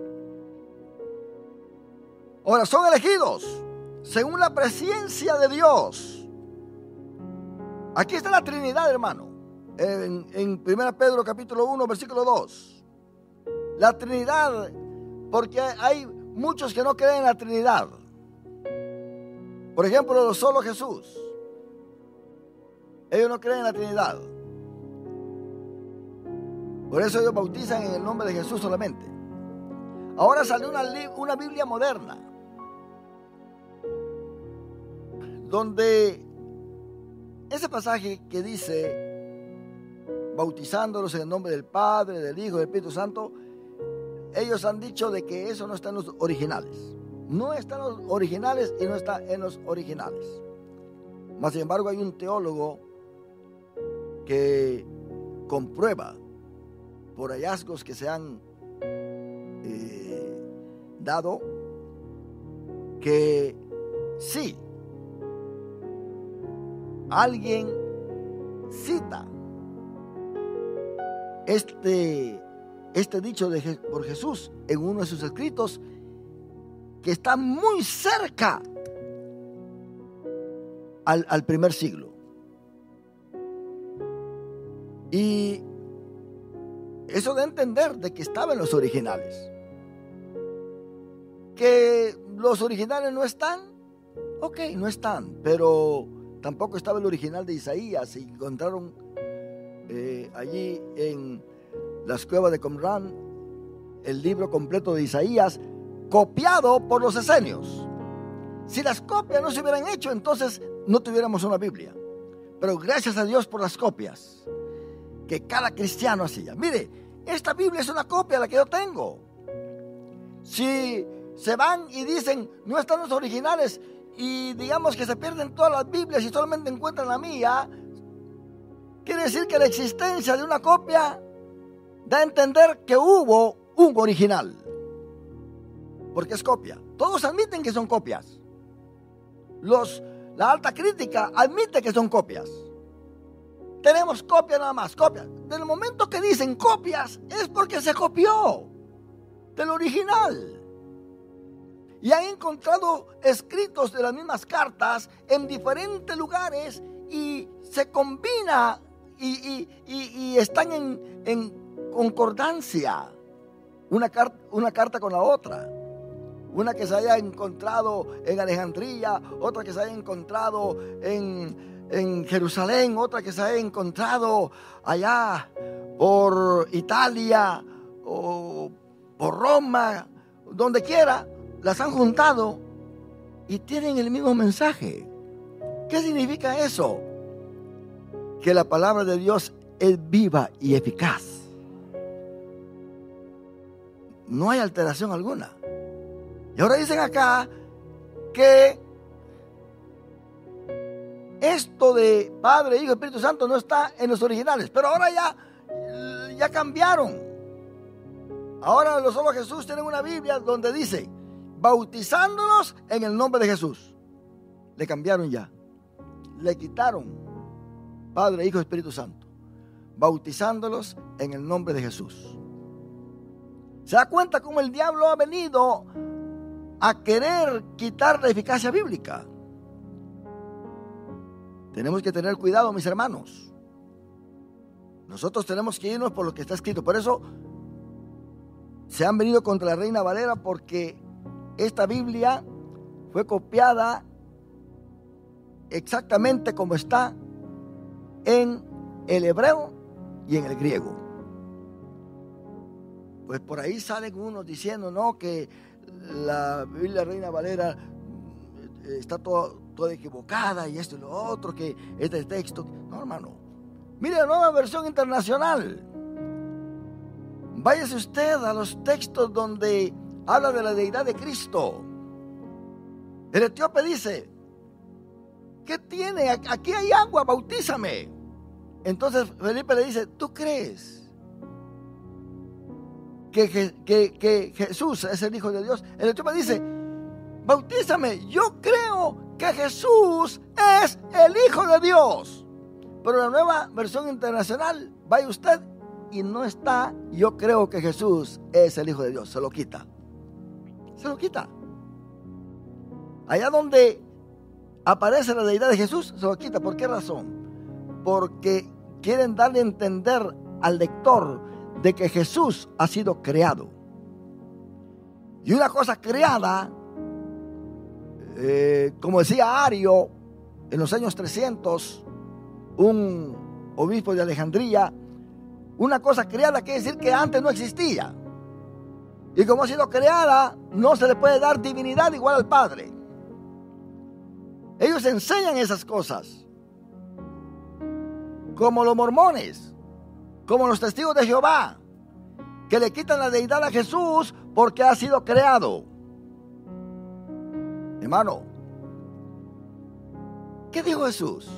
Ahora, son elegidos según la presencia de Dios. Aquí está la Trinidad, hermano, en, en primera Pedro capítulo uno, versículo dos. La Trinidad, porque hay muchos que no creen en la Trinidad. Por ejemplo, solo Jesús. Ellos no creen en la Trinidad. Por eso ellos bautizan en el nombre de Jesús solamente. Ahora salió una, una Biblia moderna, donde ese pasaje que dice bautizándolos en el nombre del Padre, del Hijo y del Espíritu Santo, ellos han dicho de que eso no está en los originales. No está en los originales y no está en los originales. Mas, sin embargo, hay un teólogo que comprueba por hallazgos que se han eh, dado que sí, alguien cita este, este dicho de, por Jesús en uno de sus escritos, que está muy cerca al, al primer siglo. Y eso de entender de que estaba en los originales. Que los originales no están, ok, no están, pero tampoco estaba el original de Isaías. Y encontraron eh, allí en las cuevas de Qumran el libro completo de Isaías, copiado por los esenios. Si las copias no se hubieran hecho, entonces no tuviéramos una Biblia. Pero gracias a Dios por las copias que cada cristiano hacía. Mire, esta Biblia es una copia la que yo tengo. Si se van y dicen no están los originales, y digamos que se pierden todas las Biblias y solamente encuentran la mía, quiere decir que la existencia de una copia da a entender que hubo un original, porque es copia. Todos admiten que son copias. Los, la alta crítica admite que son copias. Tenemos copias nada más, copias. Del momento que dicen copias es porque se copió del original. Y han encontrado escritos de las mismas cartas en diferentes lugares y se combina y, y, y, y están en, en concordancia. una, car- una carta con la otra. Una que se haya encontrado en Alejandría, otra que se haya encontrado en, en Jerusalén, otra que se haya encontrado allá por Italia o por Roma, donde quiera, las han juntado y tienen el mismo mensaje. ¿Qué significa eso? Que la palabra de Dios es viva y eficaz. No hay alteración alguna. Y ahora dicen acá que esto de Padre, Hijo y Espíritu Santo no está en los originales, pero ahora ya, ya cambiaron. Ahora los solo Jesús tienen una Biblia donde dice, bautizándolos en el nombre de Jesús. Le cambiaron ya. Le quitaron Padre, Hijo y Espíritu Santo, bautizándolos en el nombre de Jesús. ¿Se da cuenta cómo el diablo ha venido a querer quitar la eficacia bíblica? Tenemos que tener cuidado, mis hermanos. Nosotros tenemos que irnos por lo que está escrito. Por eso se han venido contra la Reina Valera, porque esta Biblia fue copiada exactamente como está en el hebreo y en el griego. Pues por ahí salen unos diciendo, no, que la Biblia Reina Valera está todo, toda equivocada y esto y lo otro, que este texto. No, hermano. Mire la Nueva Versión Internacional. Váyase usted a los textos donde habla de la deidad de Cristo. El etíope dice, ¿qué tiene? Aquí hay agua, bautízame. Entonces Felipe le dice, ¿tú crees que, que, que, que Jesús es el Hijo de Dios? El etíope dice, bautízame, yo creo que Jesús es el Hijo de Dios. Pero la Nueva Versión Internacional, vaya usted y no está, yo creo que Jesús es el Hijo de Dios. Se lo quita. Se lo quita. Allá donde aparece la deidad de Jesús, se lo quita. ¿Por qué razón? Porque quieren darle a entender al lector de que Jesús ha sido creado. Y una cosa creada, eh, como decía Ario en los años trescientos, un obispo de Alejandría, una cosa creada quiere decir que antes no existía. Y como ha sido creada, no se le puede dar divinidad igual al Padre. Ellos enseñan esas cosas. Como los mormones, como los testigos de Jehová, que le quitan la deidad a Jesús porque ha sido creado. Hermano, ¿qué dijo Jesús?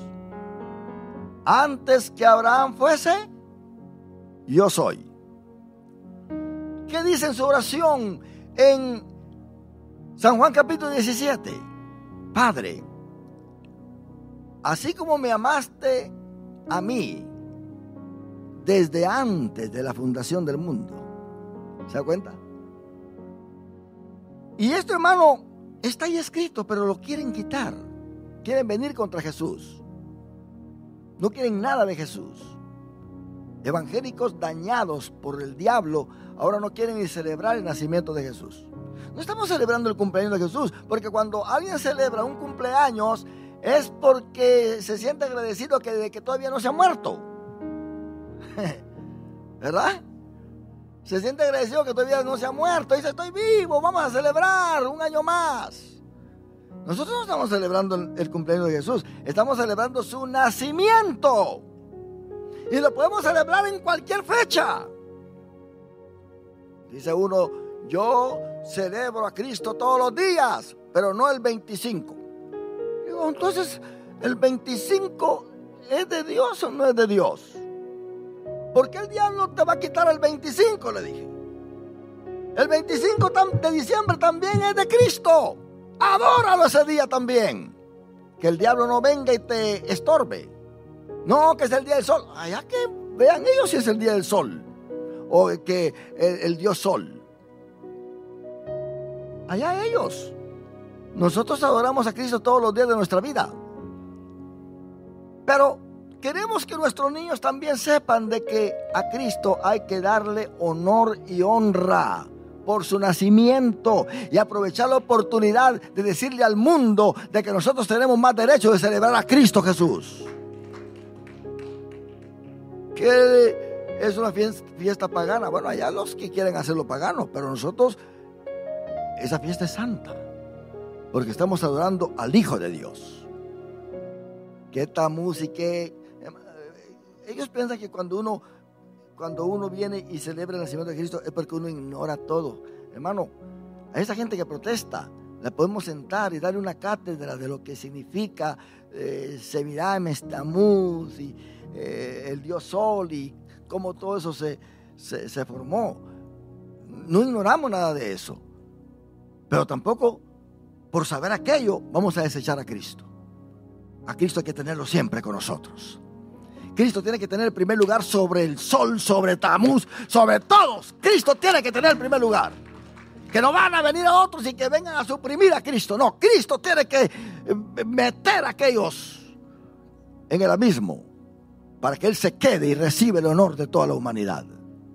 Antes que Abraham fuese, yo soy. ¿Qué dice en su oración en San Juan capítulo diecisiete? Padre, así como me amaste a mí desde antes de la fundación del mundo. ¿Se da cuenta? Y esto, hermano, está ahí escrito, pero lo quieren quitar. Quieren venir contra Jesús. No quieren nada de Jesús. Evangélicos dañados por el diablo ahora no quieren ni celebrar el nacimiento de Jesús. No estamos celebrando el cumpleaños de Jesús, porque cuando alguien celebra un cumpleaños es porque se siente agradecido que, de que todavía no se ha muerto. ¿Verdad? Se siente agradecido que todavía no se ha muerto. Dice, estoy vivo, vamos a celebrar un año más. Nosotros no estamos celebrando el, el cumpleaños de Jesús, estamos celebrando su nacimiento. Y lo podemos celebrar en cualquier fecha. Dice uno, yo celebro a Cristo todos los días, pero no el veinticinco. Digo, entonces, ¿el veinticinco es de Dios o no es de Dios? ¿Por qué el diablo te va a quitar el veinticinco? Le dije. El veinticinco de diciembre también es de Cristo. Adóralo ese día también. Que el diablo no venga y te estorbe. No, que es el día del sol. Allá que vean ellos si es el día del sol. O que el, el Dios Sol. Allá ellos. Nosotros adoramos a Cristo todos los días de nuestra vida. Pero queremos que nuestros niños también sepan de que a Cristo hay que darle honor y honra por su nacimiento y aprovechar la oportunidad de decirle al mundo de que nosotros tenemos más derecho de celebrar a Cristo Jesús. ¿Qué es una fiesta, fiesta pagana? Bueno, allá los que quieren hacerlo pagano, pero nosotros, esa fiesta es santa, porque estamos adorando al Hijo de Dios. ¿Qué tal música? Ellos piensan que cuando uno Cuando uno viene y celebra el nacimiento de Cristo es porque uno ignora todo. Hermano, a esa gente que protesta la podemos sentar y darle una cátedra de lo que significa eh, Semiramis, Tamuz y eh, el Dios Sol y cómo todo eso se, se, se formó. No ignoramos nada de eso, pero tampoco por saber aquello vamos a desechar a Cristo. A Cristo hay que tenerlo siempre con nosotros. Cristo tiene que tener el primer lugar sobre el sol, sobre Tamuz, sobre todos. Cristo tiene que tener el primer lugar. Que no van a venir a otros y que vengan a suprimir a Cristo. No, Cristo tiene que meter a aquellos en el abismo para que Él se quede y reciba el honor de toda la humanidad.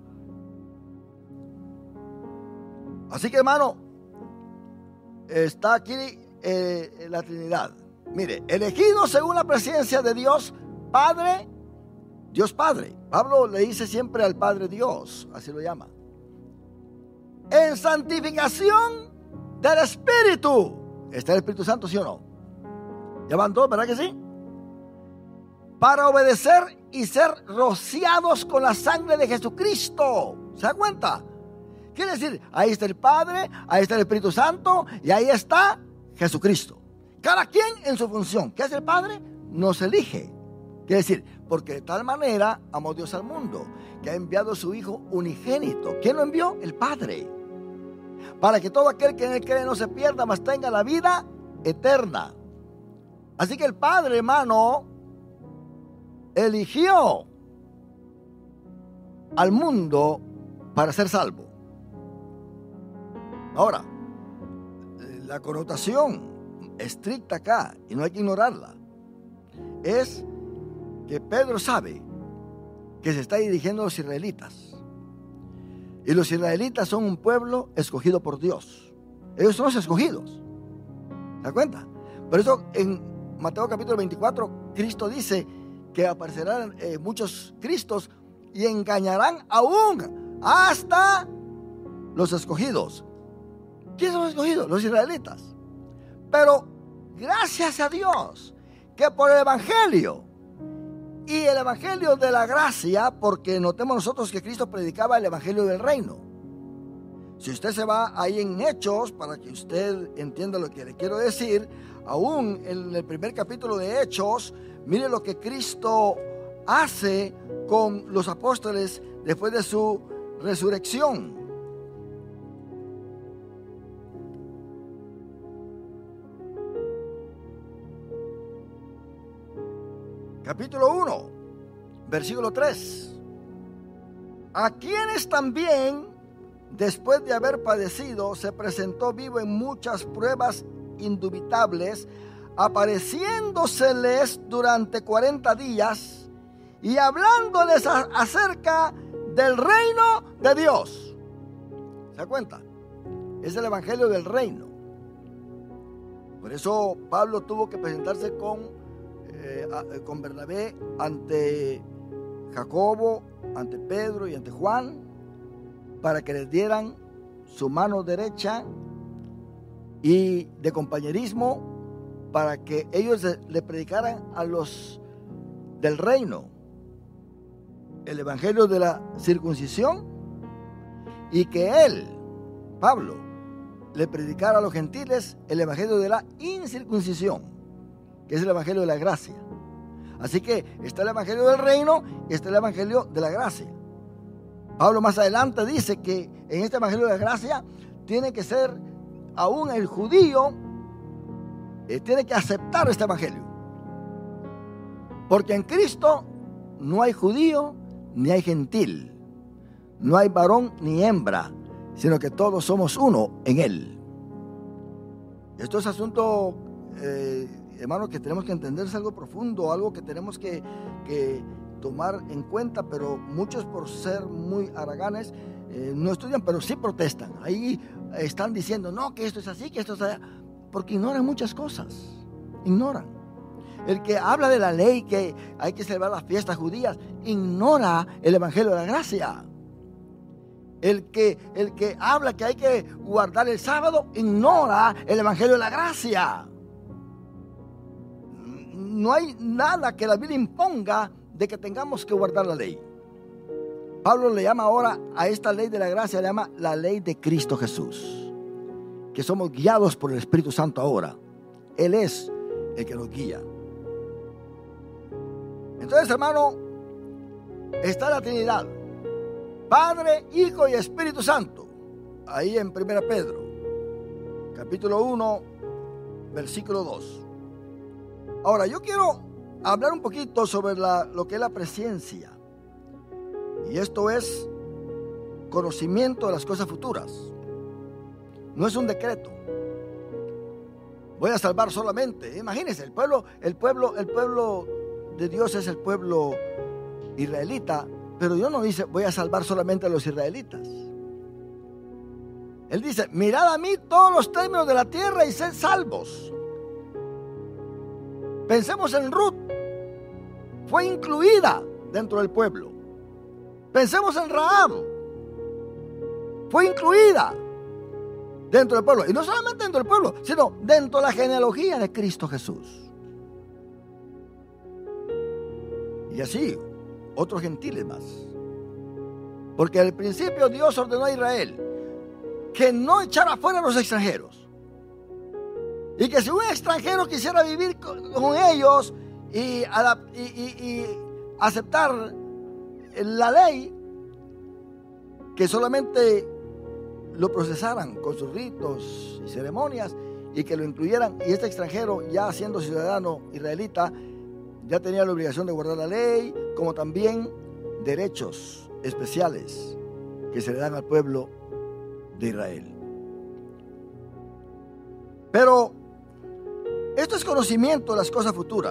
Así que, hermano, está aquí eh, la Trinidad. Mire, elegido según la presencia de Dios Padre, Dios Padre. Pablo le dice siempre al Padre Dios, así lo llama. En santificación del Espíritu. ¿Está el Espíritu Santo, sí o no? Ya van dos, ¿verdad que sí? Para obedecer y ser rociados con la sangre de Jesucristo. ¿Se da cuenta? Quiere decir, ahí está el Padre, ahí está el Espíritu Santo y ahí está Jesucristo. Cada quien en su función. ¿Qué hace el Padre? Nos elige. Quiere decir, porque de tal manera amó Dios al mundo, que ha enviado a su Hijo unigénito. ¿Quién lo envió? El Padre. Para que todo aquel que en él cree no se pierda, mas tenga la vida eterna. Así que el Padre, hermano, eligió al mundo para ser salvo. Ahora, la connotación estricta acá, y no hay que ignorarla, es que Pedro sabe que se está dirigiendo a los israelitas. Y los israelitas son un pueblo escogido por Dios. Ellos son los escogidos. ¿Se da cuenta? Por eso en Mateo capítulo veinticuatro, Cristo dice que aparecerán eh, muchos Cristos y engañarán aún hasta los escogidos. ¿Quiénes son los escogidos? Los israelitas. Pero gracias a Dios que por el Evangelio y el Evangelio de la gracia, porque notemos nosotros que Cristo predicaba el Evangelio del reino. Si usted se va ahí en Hechos, para que usted entienda lo que le quiero decir, aún en el primer capítulo de Hechos, mire lo que Cristo hace con los apóstoles después de su resurrección. Capítulo uno, versículo tres. A quienes también, después de haber padecido, se presentó vivo en muchas pruebas indubitables, apareciéndoseles durante cuarenta días y hablándoles a, acerca del reino de Dios. ¿Se da cuenta? Es el evangelio del reino. Por eso Pablo tuvo que presentarse con Eh, con Bernabé ante Jacobo, ante Pedro y ante Juan, para que les dieran su mano derecha y de compañerismo, para que ellos le predicaran a los del reino el evangelio de la circuncisión, y que él, Pablo, le predicara a los gentiles el evangelio de la incircuncisión, que es el evangelio de la gracia. Así que está el evangelio del reino y está el evangelio de la gracia. Pablo más adelante dice que en este evangelio de la gracia tiene que ser aún el judío, eh, tiene que aceptar este evangelio, porque en Cristo no hay judío ni hay gentil, no hay varón ni hembra, sino que todos somos uno en él. Esto es asunto eh, hermano, que tenemos que entender, es algo profundo, algo que tenemos que, que tomar en cuenta, pero muchos, por ser muy haraganes, eh, no estudian, pero sí protestan. Ahí están diciendo, no, que esto es así, que esto es allá, porque ignoran muchas cosas, ignoran. El que habla de la ley, que hay que celebrar las fiestas judías, ignora el evangelio de la gracia. El que, el que habla que hay que guardar el sábado, ignora el evangelio de la gracia. No hay nada que la Biblia imponga de que tengamos que guardar la ley. Pablo le llama ahora a esta ley de la gracia, le llama la ley de Cristo Jesús, que somos guiados por el Espíritu Santo ahora. Él es el que nos guía. Entonces, hermano, está la Trinidad, Padre, Hijo y Espíritu Santo, ahí en primera Pedro, capítulo uno, versículo dos. Ahora, yo quiero hablar un poquito sobre la, lo que es la presciencia. Y esto es conocimiento de las cosas futuras. No es un decreto. Voy a salvar solamente. Imagínense, el pueblo, el pueblo, el pueblo de Dios es el pueblo israelita, pero Dios no dice voy a salvar solamente a los israelitas. Él dice, mirad a mí todos los términos de la tierra y sed salvos. Pensemos en Ruth, fue incluida dentro del pueblo. Pensemos en Rahab, fue incluida dentro del pueblo. Y no solamente dentro del pueblo, sino dentro de la genealogía de Cristo Jesús. Y así, otros gentiles más. Porque al principio Dios ordenó a Israel que no echara fuera a los extranjeros. Y que si un extranjero quisiera vivir con, con ellos y, y, y, y aceptar la ley, que solamente lo procesaran con sus ritos y ceremonias y que lo incluyeran. Y este extranjero, ya siendo ciudadano israelita, ya tenía la obligación de guardar la ley, como también derechos especiales que se le dan al pueblo de Israel. Pero esto es conocimiento de las cosas futuras.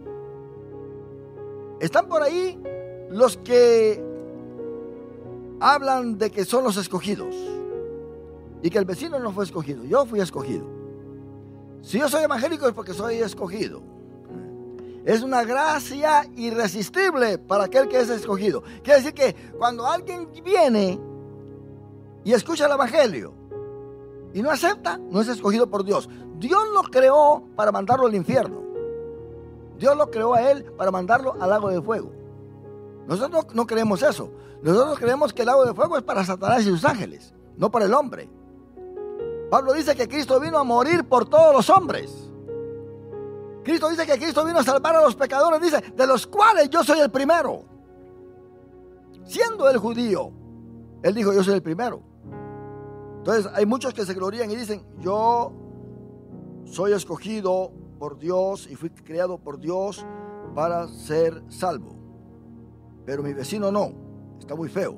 Están por ahí los que hablan de que son los escogidos y que el vecino no fue escogido. Yo fui escogido. Si yo soy evangélico es porque soy escogido. Es una gracia irresistible para aquel que es escogido. Quiere decir que cuando alguien viene y escucha el evangelio y no acepta, no es escogido por Dios. Dios lo creó para mandarlo al infierno. Dios lo creó a él para mandarlo al lago de fuego. Nosotros no, no creemos eso. Nosotros creemos que el lago de fuego es para Satanás y sus ángeles, no para el hombre. Pablo dice que Cristo vino a morir por todos los hombres. Cristo dice que Cristo vino a salvar a los pecadores, dice, de los cuales yo soy el primero. Siendo él judío, él dijo, yo soy el primero. Entonces hay muchos que se glorían y dicen, yo soy escogido por Dios y fui creado por Dios para ser salvo. Pero mi vecino no, está muy feo.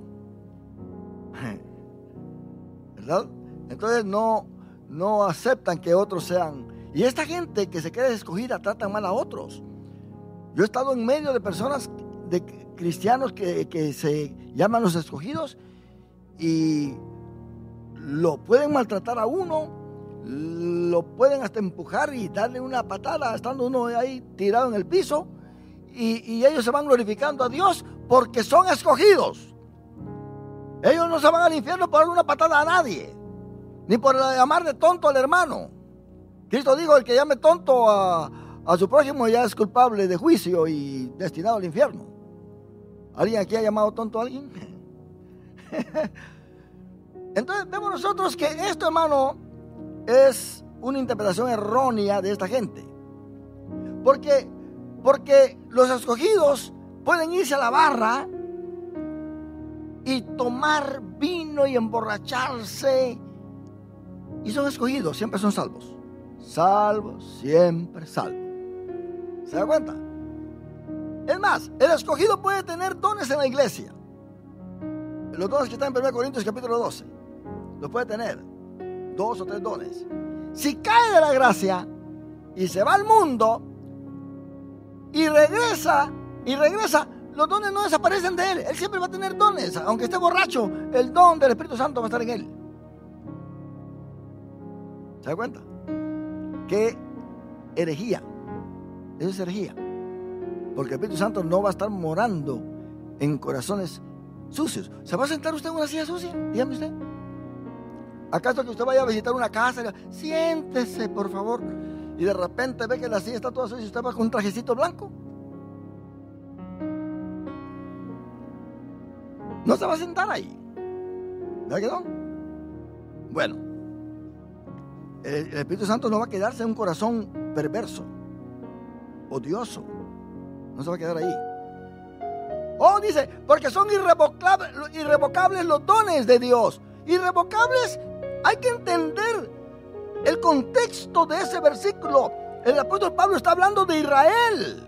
¿Verdad? Entonces no, no aceptan que otros sean. Y esta gente que se cree escogida tratan mal a otros. Yo he estado en medio de personas, de cristianos que, que se llaman los escogidos y lo pueden maltratar a uno, lo pueden hasta empujar y darle una patada estando uno ahí tirado en el piso y, y ellos se van glorificando a Dios porque son escogidos. Ellos no se van al infierno por darle una patada a nadie, ni por llamar de tonto al hermano. Cristo dijo, el que llame tonto a, a su prójimo ya es culpable de juicio y destinado al infierno. ¿Alguien aquí ha llamado tonto a alguien? Entonces vemos nosotros que esto, hermano, es una interpretación errónea de esta gente. Porque, porque los escogidos pueden irse a la barra y tomar vino y emborracharse y son escogidos, siempre son salvos. Salvos, siempre salvos. ¿Se da cuenta? Es más, el escogido puede tener dones en la iglesia. Los dones que están en primera Corintios capítulo doce. Los puede tener. Dos o tres dones. Si cae de la gracia, y se va al mundo y regresa, y regresa, los dones no desaparecen de él. Él siempre va a tener dones, aunque esté borracho, el don del Espíritu Santo va a estar en él. ¿Se da cuenta? ¿Qué herejía? Eso es herejía. Porque el Espíritu Santo no va a estar morando en corazones sucios. ¿Se va a sentar usted en una silla sucia? Dígame usted. ¿Acaso que usted vaya a visitar una casa y diga, siéntese por favor, y de repente ve que la silla está toda sucia y usted va con un trajecito blanco? No se va a sentar ahí. ¿Verdad que no? Bueno, el, el Espíritu Santo no va a quedarse en un corazón perverso, odioso. No se va a quedar ahí. Oh, dice, porque son irrevocables, irrevocables los dones de Dios. Irrevocables, hay que entender el contexto de ese versículo. El apóstol Pablo está hablando de Israel.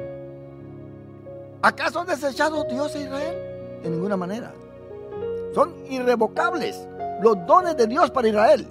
¿Acaso ha desechado Dios a Israel? De ninguna manera. Son irrevocables los dones de Dios para Israel.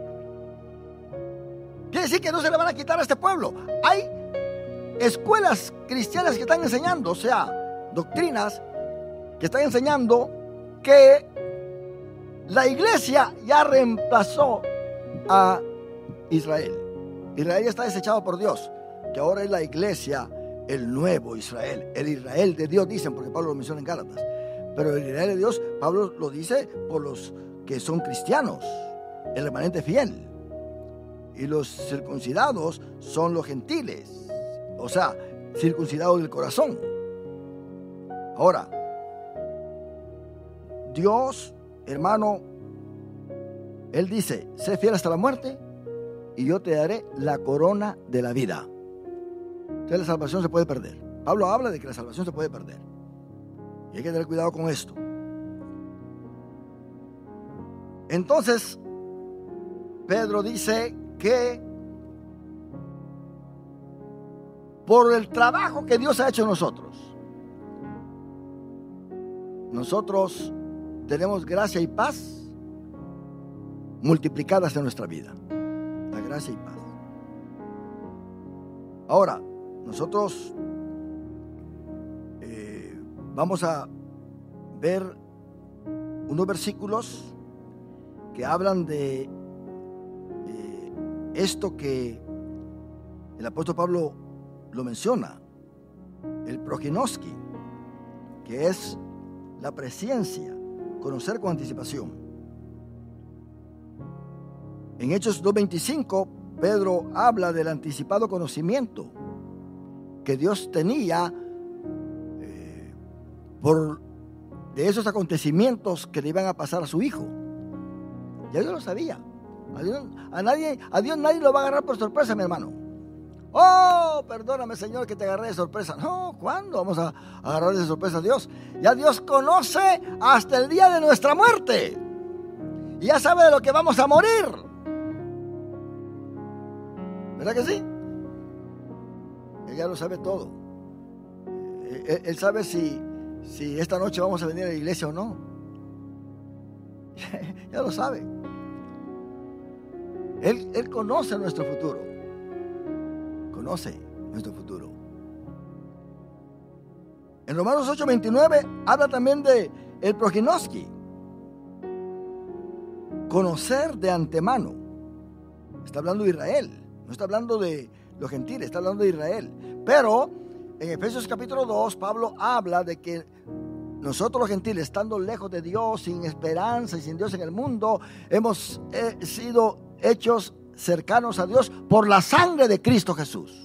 Quiere decir que no se le van a quitar a este pueblo. Hay escuelas cristianas que están enseñando, o sea, doctrinas que están enseñando que la iglesia ya reemplazó a Israel. Israel ya está desechado por Dios, que ahora es la iglesia, el nuevo Israel, el Israel de Dios, dicen, porque Pablo lo menciona en Gálatas. Pero el Israel de Dios, Pablo lo dice por los que son cristianos, el remanente fiel. Y los circuncidados son los gentiles, o sea, circuncidados del corazón. Ahora, Dios, hermano, Él dice, sé fiel hasta la muerte y yo te daré la corona de la vida. Entonces la salvación se puede perder. Pablo habla de que la salvación se puede perder. Y hay que tener cuidado con esto. Entonces, Pedro dice que por el trabajo que Dios ha hecho en nosotros, nosotros tenemos gracia y paz multiplicadas en nuestra vida. La gracia y paz. Ahora, nosotros eh, vamos a ver unos versículos que hablan de eh, esto que el apóstol Pablo lo menciona, el proginoski, que es la presciencia, conocer con anticipación. En Hechos dos veinticinco, Pedro habla del anticipado conocimiento que Dios tenía eh, por de esos acontecimientos que le iban a pasar a su hijo. Ya Dios lo sabía. A Dios, a nadie, a Dios nadie lo va a agarrar por sorpresa, mi hermano. Oh, perdóname, Señor, que te agarré de sorpresa. No, ¿cuándo vamos a agarrar de sorpresa a Dios? Ya Dios conoce hasta el día de nuestra muerte. Y ya sabe de lo que vamos a morir. ¿Verdad que sí? Él ya lo sabe todo. Él, él sabe si, si esta noche vamos a venir a la iglesia o no. Ya lo sabe. Él, él conoce nuestro futuro. Conoce nuestro futuro. En Romanos ocho veintinueve habla también de el proginoski. Conocer de antemano. Está hablando de Israel. No está hablando de los gentiles, está hablando de Israel. Pero en Efesios capítulo dos, Pablo habla de que nosotros los gentiles, estando lejos de Dios, sin esperanza y sin Dios en el mundo, hemos eh, sido hechos cercanos a Dios por la sangre de Cristo Jesús.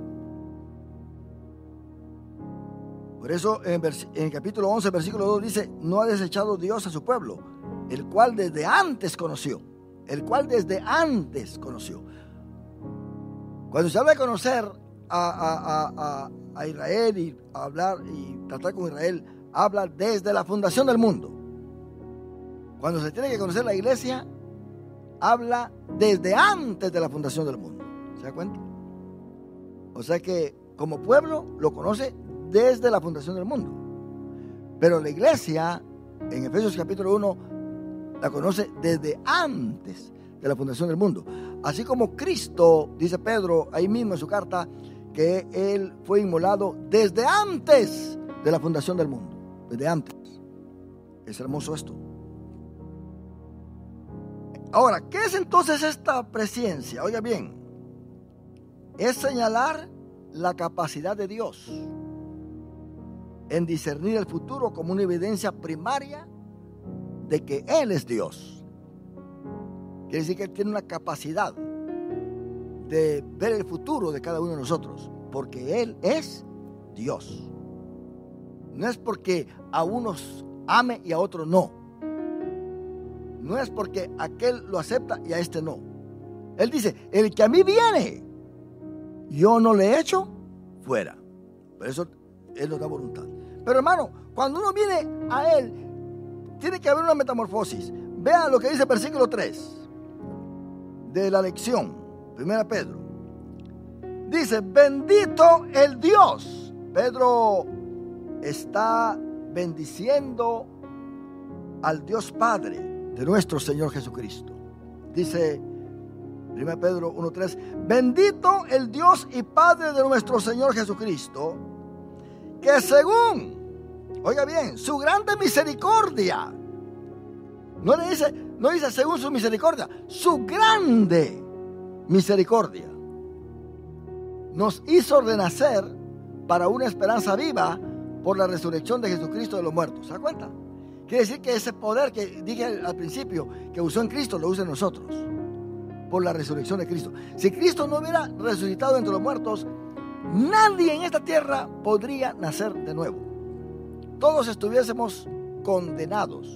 Por eso en, vers- en el capítulo once, versículo dos dice, no ha desechado Dios a su pueblo, el cual desde antes conoció, el cual desde antes conoció. Cuando se habla de conocer a, a, a, a, a Israel y hablar y tratar con Israel, habla desde la fundación del mundo. Cuando se tiene que conocer la iglesia, habla desde antes de la fundación del mundo. ¿Se da cuenta? O sea que como pueblo lo conoce desde la fundación del mundo. Pero la iglesia, en Efesios capítulo uno, la conoce desde antes de la fundación del mundo. así como Cristo, dice Pedro ahí mismo en su carta, que Él fue inmolado desde antes de la fundación del mundo, desde antes. Es hermoso esto. Ahora, ¿qué es entonces esta presciencia? Oiga bien, es señalar la capacidad de Dios en discernir el futuro como una evidencia primaria de que Él es Dios. Quiere decir que Él tiene una capacidad de ver el futuro de cada uno de nosotros, porque Él es Dios. No es porque a unos ame y a otros no. No es porque aquel lo acepta y a este no. Él dice, el que a mí viene, yo no le echo fuera. Por eso Él nos da voluntad. Pero hermano, cuando uno viene a Él, tiene que haber una metamorfosis. Vean lo que dice el versículo tres de la lección, primera Pedro. Dice, bendito el Dios. Pedro está bendiciendo al Dios Padre de nuestro Señor Jesucristo. Dice primera Pedro uno tres, bendito el Dios y Padre de nuestro Señor Jesucristo, que según, oiga bien, su grande misericordia, no le dice, no dice según su misericordia, su grande misericordia, nos hizo renacer para una esperanza viva por la resurrección de Jesucristo de los muertos. ¿Se da cuenta? Quiere decir que ese poder que dije al principio, que usó en Cristo, lo usa en nosotros, por la resurrección de Cristo. Si Cristo no hubiera resucitado entre los muertos, nadie en esta tierra podría nacer de nuevo. Todos estuviésemos condenados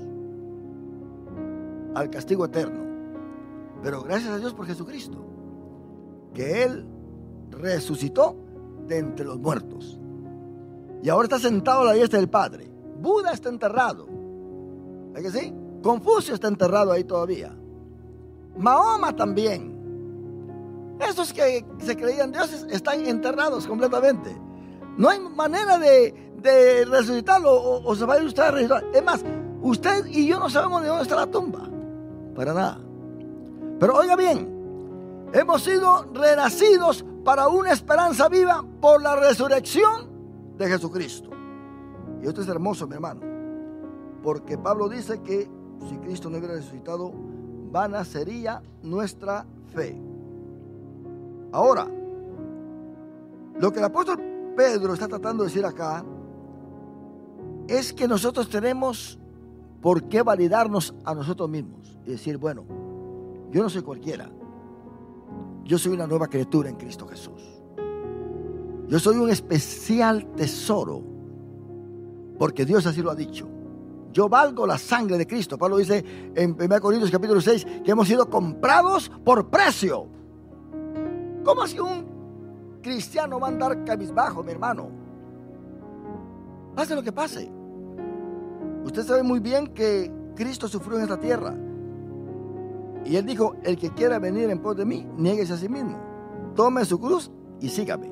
al castigo eterno. Pero gracias a Dios por Jesucristo, que Él resucitó de entre los muertos. Y ahora está sentado a la diestra del Padre. Buda está enterrado. ¿Es que sí? Confucio está enterrado ahí todavía. Mahoma también. Estos que se creían dioses están enterrados completamente. No hay manera de, de resucitarlo o, o se va a ir usted a resucitar. Es más, usted y yo no sabemos de dónde está la tumba. Para nada. Pero oiga bien, hemos sido renacidos para una esperanza viva por la resurrección de Jesucristo. Y esto es hermoso, mi hermano, porque Pablo dice que si Cristo no hubiera resucitado, vana sería nuestra fe. Ahora, lo que el apóstol Pedro está tratando de decir acá es que nosotros tenemos por qué validarnos a nosotros mismos y decir, bueno, yo no soy cualquiera, yo soy una nueva criatura en Cristo Jesús. Yo soy un especial tesoro, porque Dios así lo ha dicho. Yo valgo la sangre de Cristo. Pablo dice en primera Corintios capítulo seis que hemos sido comprados por precio. ¿Cómo así un cristiano va a andar cabizbajo, mi hermano? Pase lo que pase. Usted sabe muy bien que Cristo sufrió en esta tierra. Y Él dijo, el que quiera venir en pos de mí, niéguese a sí mismo. Tome su cruz y sígame.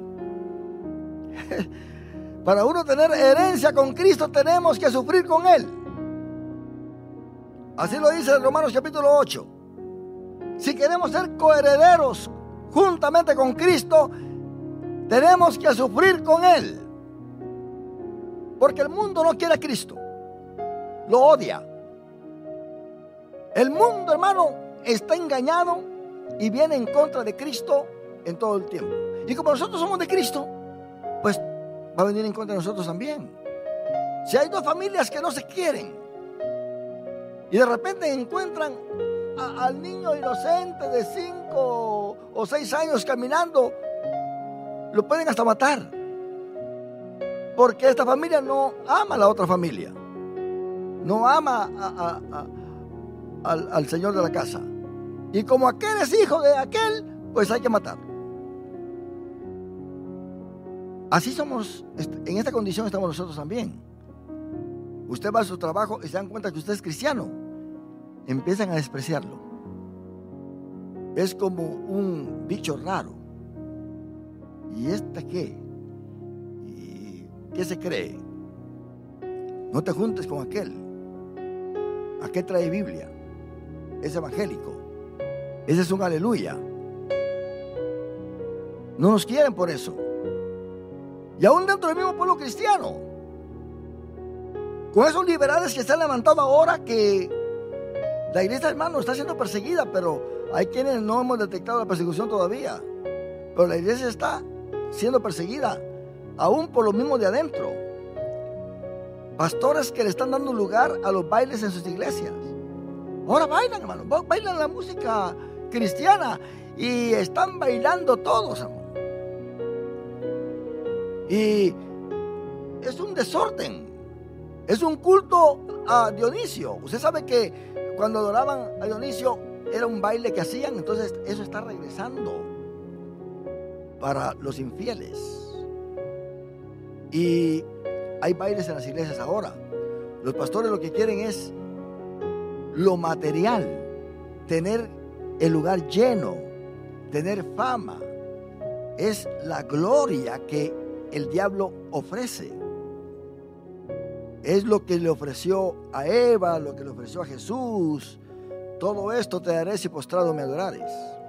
Para uno tener herencia con Cristo tenemos que sufrir con Él. Así lo dice en Romanos capítulo ocho. Si queremos ser coherederos juntamente con Cristo, tenemos que sufrir con Él. Porque el mundo no quiere a Cristo, lo odia. El mundo, hermano, está engañado y viene en contra de Cristo en todo el tiempo. Y como nosotros somos de Cristo, pues va a venir en contra de nosotros también. Si hay dos familias que no se quieren y de repente encuentran a, al niño inocente de cinco o seis años caminando, lo pueden hasta matar, porque esta familia no ama a la otra familia, no ama a, a, a, al, al señor de la casa, y como aquel es hijo de aquel, pues hay que matarlo. Así somos, en esta condición estamos nosotros también. Usted va a su trabajo y se dan cuenta que usted es cristiano, empiezan a despreciarlo. Es como un bicho raro. ¿Y esta qué? ¿Y qué se cree? No te juntes con aquel. Aquel trae Biblia, es evangélico, ese es un aleluya, No nos quieren por eso. Y aún dentro del mismo pueblo cristiano, con esos liberales que se han levantado ahora, que la iglesia, hermano, está siendo perseguida, pero hay quienes no hemos detectado la persecución todavía. Pero la iglesia está siendo perseguida, aún por los mismos de adentro. Pastores que le están dando lugar a los bailes en sus iglesias. Ahora bailan, hermano, bailan la música cristiana y están bailando todos, hermano. Y es un desorden, es un culto a Dionisio. Usted sabe que cuando adoraban a Dionisio era un baile que hacían, entonces eso está regresando para los infieles. Y hay bailes en las iglesias ahora. Los pastores lo que quieren es lo material, tener el lugar lleno, tener fama. Es la gloria que el diablo ofrece. Es lo que le ofreció a Eva, lo que le ofreció a Jesús. Todo esto te daré si postrado me adorares.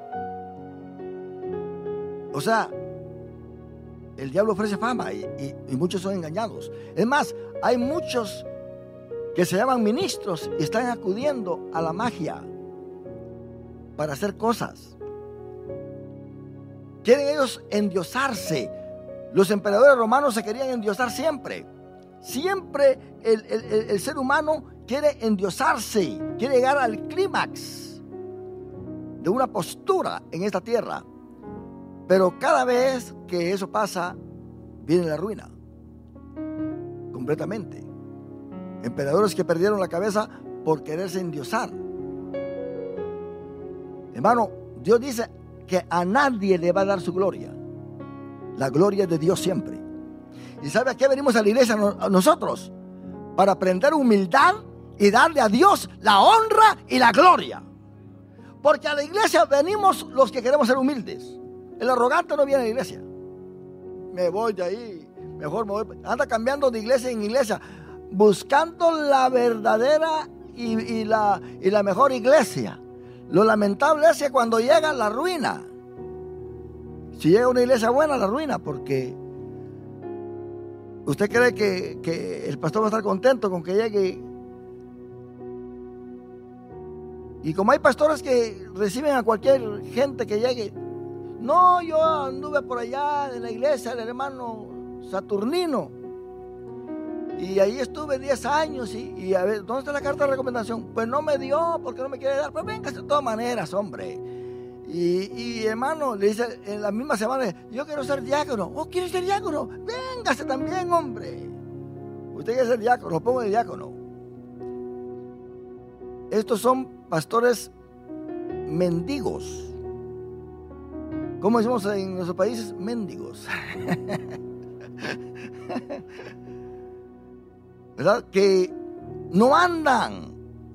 O sea, el diablo ofrece fama y, y, y muchos son engañados. Es más, hay muchos que se llaman ministros y están acudiendo a la magia para hacer cosas. Quieren ellos endiosarse. Los emperadores romanos se querían endiosar siempre. Siempre el, el, el, el ser humano quiere endiosarse, quiere llegar al clímax de una postura en esta tierra. Pero cada vez que eso pasa, viene la ruina. Completamente. Emperadores que perdieron la cabeza por quererse endiosar. Hermano, Dios dice que a nadie le va a dar su gloria. La gloria es de Dios siempre. ¿Y sabe a qué venimos a la iglesia nosotros? Para aprender humildad y darle a Dios la honra y la gloria. Porque a la iglesia venimos los que queremos ser humildes. El arrogante no viene a la iglesia. Me voy de ahí, mejor me voy. Anda cambiando de iglesia en iglesia, buscando la verdadera y, y, la, y la mejor iglesia. Lo lamentable es que cuando llega la ruina, si llega una iglesia buena, la ruina, porque usted cree que, que el pastor va a estar contento con que llegue. Y como hay pastores que reciben a cualquier gente que llegue, no, yo anduve por allá en la iglesia del hermano Saturnino y ahí estuve diez años y, y a ver, ¿dónde está la carta de recomendación? Pues no me dio porque no me quiere dar. Pues véngase de todas maneras, hombre. Y, y hermano, le dice en la misma semana, yo quiero ser diácono. Oh, ¿quieres ser diácono? Véngase también, hombre. Usted quiere ser diácono, lo pongo de diácono. Estos son pastores mendigos. ¿Cómo decimos en nuestros países? Mendigos. ¿Verdad? Que no andan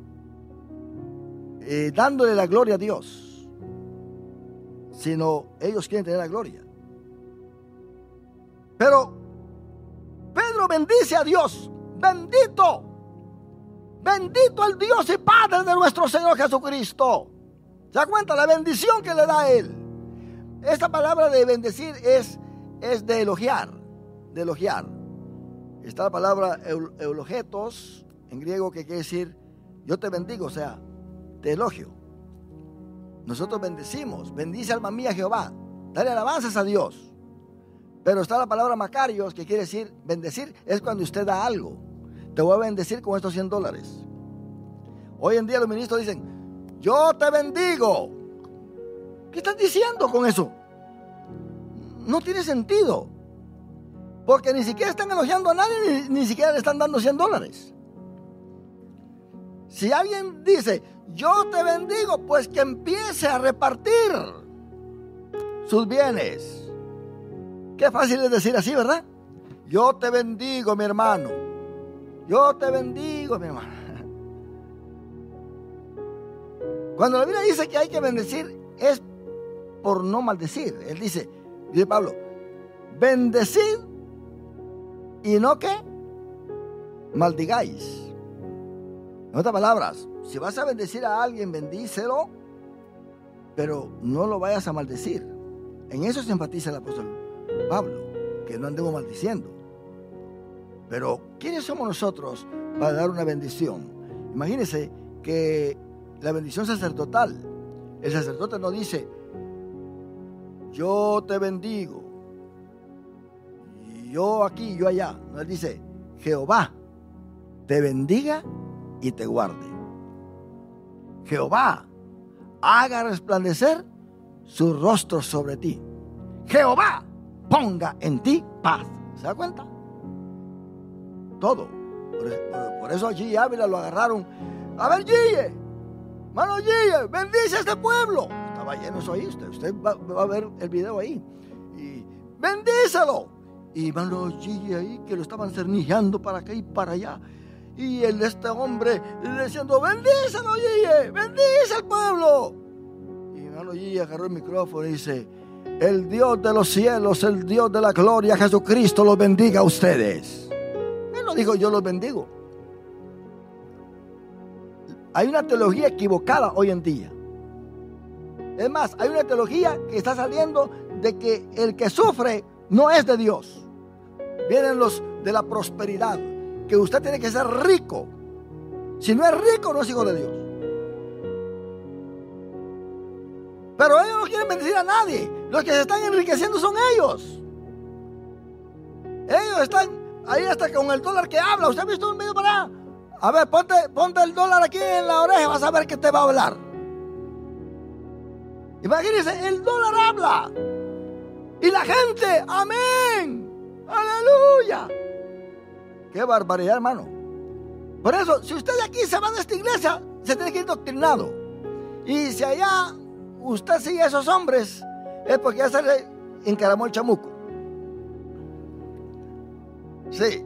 eh, dándole la gloria a Dios, sino ellos quieren tener la gloria. Pero Pedro bendice a Dios. Bendito, bendito el Dios y Padre de nuestro Señor Jesucristo. ¿Se da cuenta la bendición que le da a Él? Esta palabra de bendecir es, es de elogiar, de elogiar. Está la palabra eulogetos en griego, que quiere decir yo te bendigo, o sea, te elogio. Nosotros bendecimos, bendice alma mía Jehová, dale alabanzas a Dios. Pero está la palabra macarios, que quiere decir bendecir, es cuando usted da algo. Te voy a bendecir con estos cien dólares. Hoy en día los ministros dicen, yo te bendigo. ¿Qué estás diciendo con eso? No tiene sentido. Porque ni siquiera están elogiando a nadie, ni, ni siquiera le están dando cien dólares. Si alguien dice, yo te bendigo, pues que empiece a repartir sus bienes. Qué fácil es decir así, ¿verdad? Yo te bendigo, mi hermano. Yo te bendigo, mi hermano. Cuando la Biblia dice que hay que bendecir, es por no maldecir. Él dice, dice Pablo, bendecid y no que maldigáis. En otras palabras, si vas a bendecir a alguien, bendícelo, pero no lo vayas a maldecir. En eso se enfatiza el apóstol Pablo, que no andemos maldiciendo. Pero ¿quiénes somos nosotros para dar una bendición? Imagínense que la bendición sacerdotal, el sacerdote no dice, yo te bendigo, y yo aquí, yo allá. No, él dice, Jehová te bendiga y te guarde. Jehová haga resplandecer su rostro sobre ti. Jehová ponga en ti paz. ¿Se da cuenta? Todo. Por, por, por eso a Gille Ávila lo agarraron. A ver, Gille, mano Gille, bendice a este pueblo. Estaba lleno eso ahí. Usted, usted va, va a ver el video ahí. Y bendícelo. Y mano Gille ahí, que lo estaban cernillando para acá y para allá. Y el, este hombre diciendo, bendícelo, Gille, bendice al pueblo. Y mano Gille agarró el micrófono y dice, el Dios de los cielos, el Dios de la gloria, Jesucristo, los bendiga a ustedes. Él no dijo, yo los bendigo. Hay una teología equivocada hoy en día. Es más, hay una teología que está saliendo de que el que sufre no es de Dios. Vienen los de la prosperidad, que usted tiene que ser rico. Si no es rico, no es hijo de Dios. Pero ellos no quieren bendecir a nadie. Los que se están enriqueciendo son ellos. Ellos están ahí hasta con el dólar que habla. ¿Usted ha visto un video para allá? A ver, ponte, ponte el dólar aquí en la oreja, vas a ver que te va a hablar. Imagínense, el dólar habla. Y la gente, amén, aleluya. Qué barbaridad, hermano. Por eso, si usted de aquí se va de esta iglesia, se tiene que ir doctrinado. Y si allá usted sigue a esos hombres, es porque ya se le encaramó el chamuco. Sí.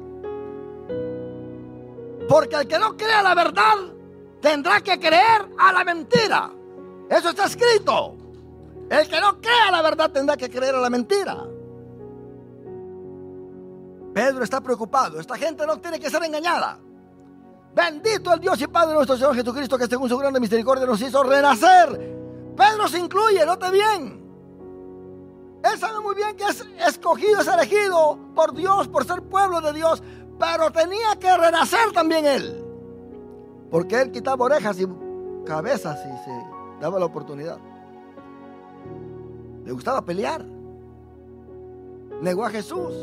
Porque el que no crea la verdad tendrá que creer a la mentira. Eso está escrito. El que no crea la verdad tendrá que creer a la mentira. Pedro está preocupado. Esta gente no tiene que ser engañada. Bendito el Dios y Padre de nuestro Señor Jesucristo, que según su grande misericordia nos hizo renacer. Pedro se incluye, note bien. Él sabe muy bien que es escogido, es elegido por Dios, por ser pueblo de Dios. Pero tenía que renacer también él. Porque él quitaba orejas y cabezas y se daba la oportunidad. Le gustaba pelear. Negó a Jesús.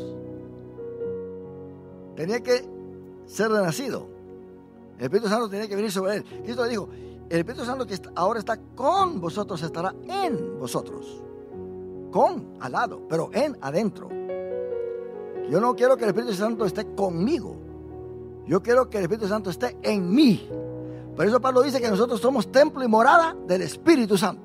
Tenía que ser renacido. El Espíritu Santo tenía que venir sobre él. Cristo le dijo, el Espíritu Santo que ahora está con vosotros estará en vosotros. Con, al lado, pero en, adentro. Yo no quiero que el Espíritu Santo esté conmigo. Yo quiero que el Espíritu Santo esté en mí. Por eso Pablo dice que nosotros somos templo y morada del Espíritu Santo.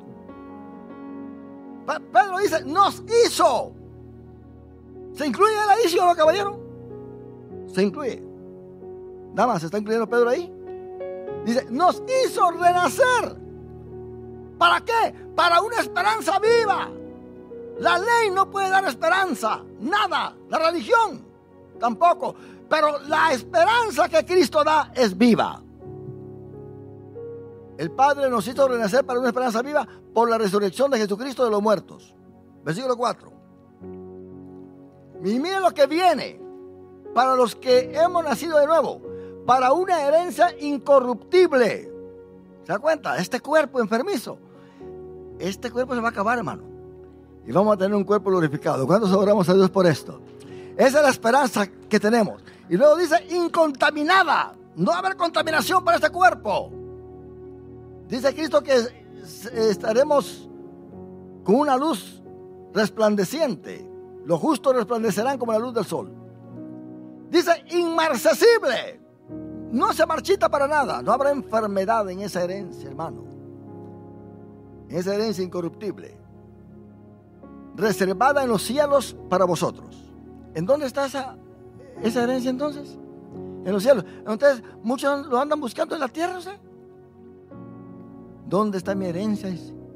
Pedro dice, nos hizo. ¿Se incluye él ahí, sí o no, caballero? Se incluye. Damas, ¿se está incluyendo Pedro ahí? Dice, nos hizo renacer. ¿Para qué? Para una esperanza viva. La ley no puede dar esperanza, nada. La religión tampoco. Pero la esperanza que Cristo da es viva. El Padre nos hizo renacer para una esperanza viva por la resurrección de Jesucristo de los muertos. Versículo cuatro. Y miren lo que viene para los que hemos nacido de nuevo, para una herencia incorruptible. ¿Se da cuenta? Este cuerpo enfermizo, este cuerpo se va a acabar, hermano. Y vamos a tener un cuerpo glorificado. ¿Cuántos oramos a Dios por esto? Esa es la esperanza que tenemos. Y luego dice incontaminada. No va a haber contaminación para este cuerpo. Dice Cristo que estaremos con una luz resplandeciente. Los justos resplandecerán como la luz del sol. Dice inmarcesible. No se marchita para nada. No habrá enfermedad en esa herencia, hermano. En esa herencia incorruptible. Reservada en los cielos para vosotros. ¿En dónde está esa, esa herencia entonces? En los cielos. Entonces, muchos lo andan buscando en la tierra, ¿sí? ¿Dónde está mi herencia?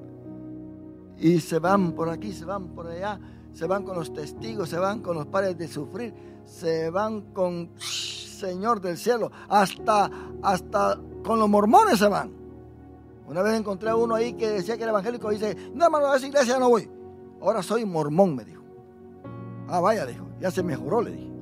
Y se van por aquí, se van por allá, se van con los testigos, se van con los padres de sufrir, se van con Señor del cielo, hasta, hasta con los mormones se van. Una vez encontré a uno ahí que decía que era evangélico y dice, no, hermano, a esa iglesia no voy. ahora soy mormón, me dijo. Ah, vaya, dijo, ya se mejoró, le dije.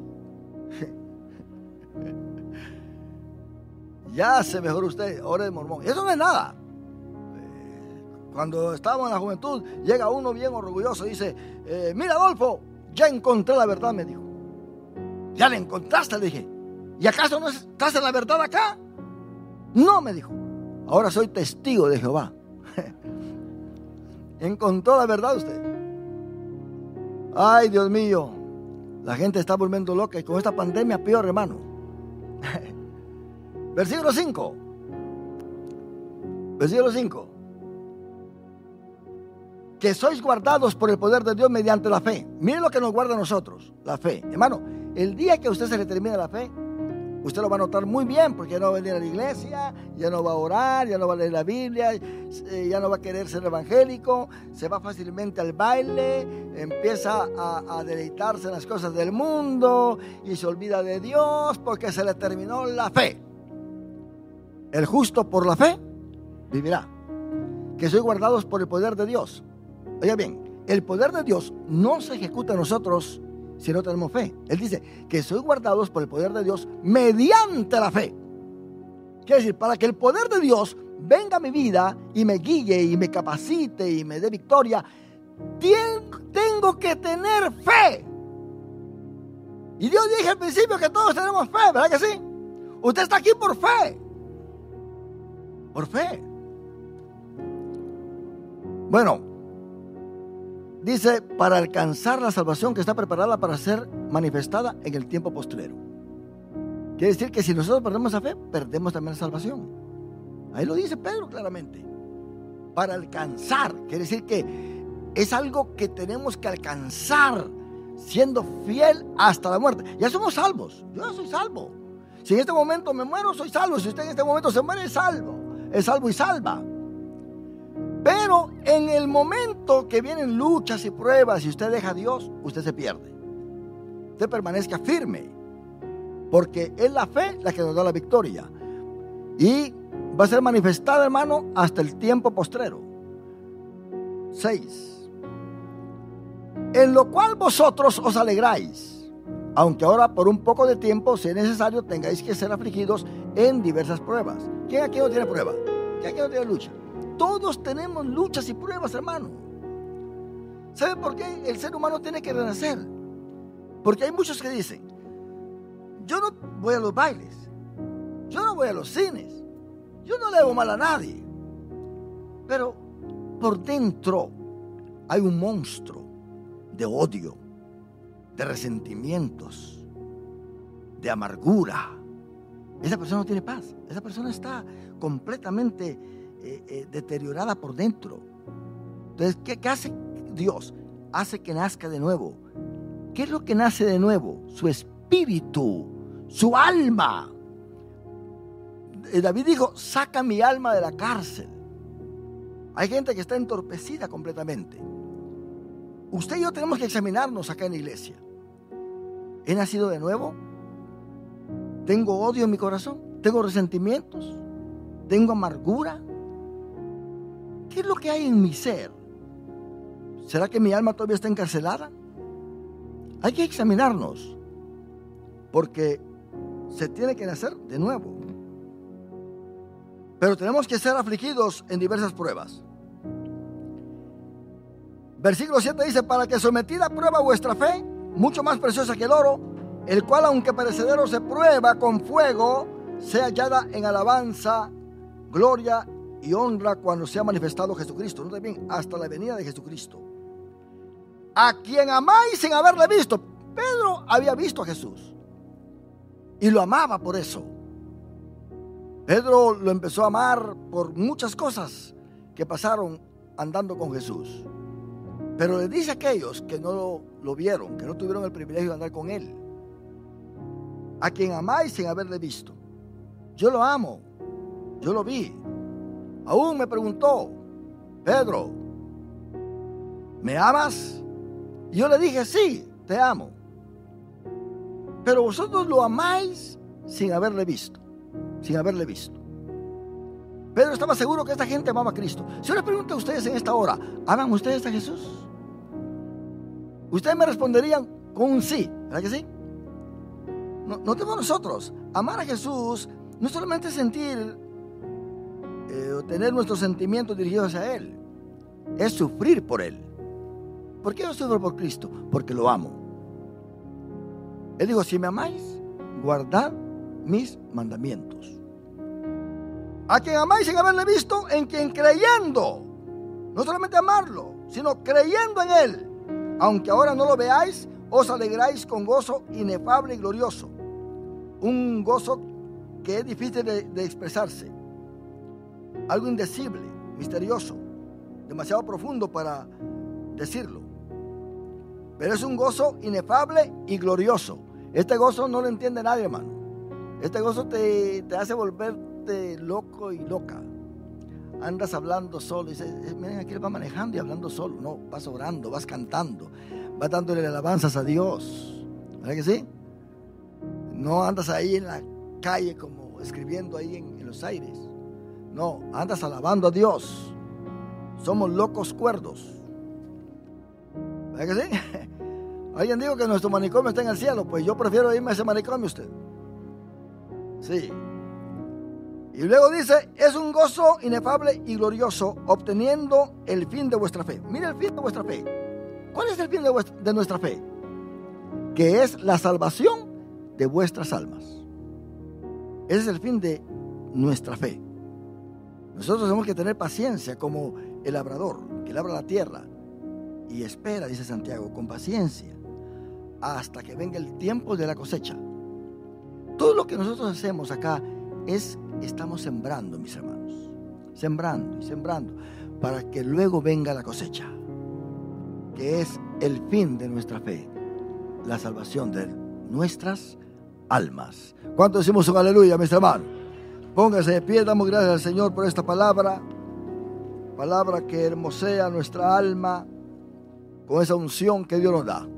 Ya se mejoró usted, ahora es mormón. Eso no es nada. Cuando estábamos en la juventud, llega uno bien orgulloso y dice, eh, mira, Adolfo, ya encontré la verdad, me dijo. ¿Ya la encontraste? Le dije. ¿Y acaso no estás en la verdad acá? No, me dijo. Ahora soy testigo de Jehová. ¿Encontró la verdad usted? Ay, Dios mío, la gente está volviendo loca y con esta pandemia peor, hermano. Versículo cinco. Versículo cinco. Que sois guardados por el poder de Dios mediante la fe. Miren lo que nos guarda a nosotros, la fe. Hermano, el día que a usted se le termine la fe, usted lo va a notar muy bien, porque ya no va a venir a la iglesia, ya no va a orar, ya no va a leer la Biblia, ya no va a querer ser evangélico, se va fácilmente al baile, empieza a, a deleitarse en las cosas del mundo y se olvida de Dios porque se le terminó la fe. El justo por la fe vivirá. Que sois guardados por el poder de Dios. Oiga bien, el poder de Dios no se ejecuta en nosotros si no tenemos fe. Él dice que sois guardados por el poder de Dios mediante la fe. Quiere decir, para que el poder de Dios venga a mi vida y me guíe y me capacite y me dé victoria, tengo que tener fe. Y Dios dije al principio que todos tenemos fe, ¿verdad que sí? Usted está aquí por fe. Por fe. Bueno, dice, para alcanzar la salvación que está preparada para ser manifestada en el tiempo postrero. Quiere decir que si nosotros perdemos la fe, perdemos también la salvación. Ahí lo dice Pedro claramente. Para alcanzar, quiere decir que es algo que tenemos que alcanzar siendo fiel hasta la muerte. Ya somos salvos, yo ya soy salvo. Si en este momento me muero, soy salvo. Si usted en este momento se muere, es salvo. Es salvo y salva. Pero en el momento que vienen luchas y pruebas y usted deja a Dios, usted se pierde. Usted permanezca firme, porque es la fe la que nos da la victoria. Y va a ser manifestada, hermano, hasta el tiempo postrero. seis. En lo cual vosotros os alegráis, aunque ahora por un poco de tiempo, si es necesario, tengáis que ser afligidos en diversas pruebas. ¿Quién aquí no tiene prueba? ¿Quién aquí no tiene lucha? Todos tenemos luchas y pruebas, hermano. ¿Sabe por qué el ser humano tiene que renacer? Porque hay muchos que dicen, yo no voy a los bailes, yo no voy a los cines, yo no le hago mal a nadie. Pero por dentro hay un monstruo de odio, de resentimientos, de amargura. Esa persona no tiene paz, esa persona está completamente Eh, eh, deteriorada por dentro. Entonces, ¿qué, ¿qué hace Dios? Hace que nazca de nuevo. ¿Qué es lo que nace de nuevo? Su espíritu, su alma. David dijo, saca mi alma de la cárcel. Hay gente que está entorpecida completamente. Usted y yo tenemos que examinarnos acá en la iglesia. ¿He nacido de nuevo? ¿Tengo odio en mi corazón? ¿Tengo resentimientos? ¿Tengo amargura? ¿Qué es lo que hay en mi ser? ¿Será que mi alma todavía está encarcelada? Hay que examinarnos, porque se tiene que nacer de nuevo. Pero tenemos que ser afligidos en diversas pruebas. Versículo siete dice, para que sometida a prueba vuestra fe, mucho más preciosa que el oro, el cual aunque perecedero se prueba con fuego, sea hallada en alabanza, gloria y honra cuando sea manifestado Jesucristo. No bien, hasta la venida de Jesucristo, a quien amáis sin haberle visto. Pedro había visto a Jesús y lo amaba por eso. Pedro lo empezó a amar por muchas cosas que pasaron andando con Jesús. Pero le dice a aquellos que no lo, lo vieron, que no tuvieron el privilegio de andar con él, a quien amáis sin haberle visto. Yo lo amo, yo lo vi. Aún me preguntó, Pedro, ¿me amas? Y yo le dije, sí, te amo. Pero vosotros lo amáis sin haberle visto, sin haberle visto. Pedro estaba seguro que esta gente amaba a Cristo. Si yo les pregunto a ustedes en esta hora, ¿aman ustedes a Jesús? Ustedes me responderían con un sí, ¿verdad que sí? No, no tenemos nosotros. Amar a Jesús no solamente sentir eh, o tener nuestros sentimientos dirigidos hacia Él, es sufrir por Él. ¿Por qué yo sufro por Cristo? Porque lo amo. Él dijo, si me amáis, guardad mis mandamientos. A quien amáis sin haberle visto, en quien creyendo, no solamente amarlo, sino creyendo en Él, aunque ahora no lo veáis, os alegráis con gozo inefable y glorioso. Un gozo que es difícil de, de expresarse, algo indecible, misterioso, demasiado profundo para decirlo, pero es un gozo inefable y glorioso. Este gozo no lo entiende nadie, hermano. Este gozo te, te hace volverte loco y loca. Andas hablando solo y dices, miren, aquí va manejando y hablando solo. No, vas orando, vas cantando, vas dándole alabanzas a Dios, ¿verdad que sí? No andas ahí en la calle como escribiendo ahí en, en los aires. No, andas alabando a Dios. Somos locos cuerdos, ¿verdad que sí? Alguien dijo que nuestro manicomio está en el cielo. Pues yo prefiero irme a ese manicomio, usted. Sí. Y luego dice, es un gozo inefable y glorioso, obteniendo el fin de vuestra fe. Mire el fin de vuestra fe. ¿Cuál es el fin de, vuestra, de nuestra fe? Que es la salvación de vuestras almas. Ese es el fin de nuestra fe. Nosotros tenemos que tener paciencia como el labrador que labra la tierra y espera, dice Santiago, con paciencia hasta que venga el tiempo de la cosecha. Todo lo que nosotros hacemos acá es, estamos sembrando, mis hermanos, sembrando y sembrando para que luego venga la cosecha, que es el fin de nuestra fe, la salvación de nuestras almas. ¿Cuánto decimos un aleluya, mis hermanos? Póngase de pie, damos gracias al Señor por esta palabra, palabra que hermosea nuestra alma con esa unción que Dios nos da.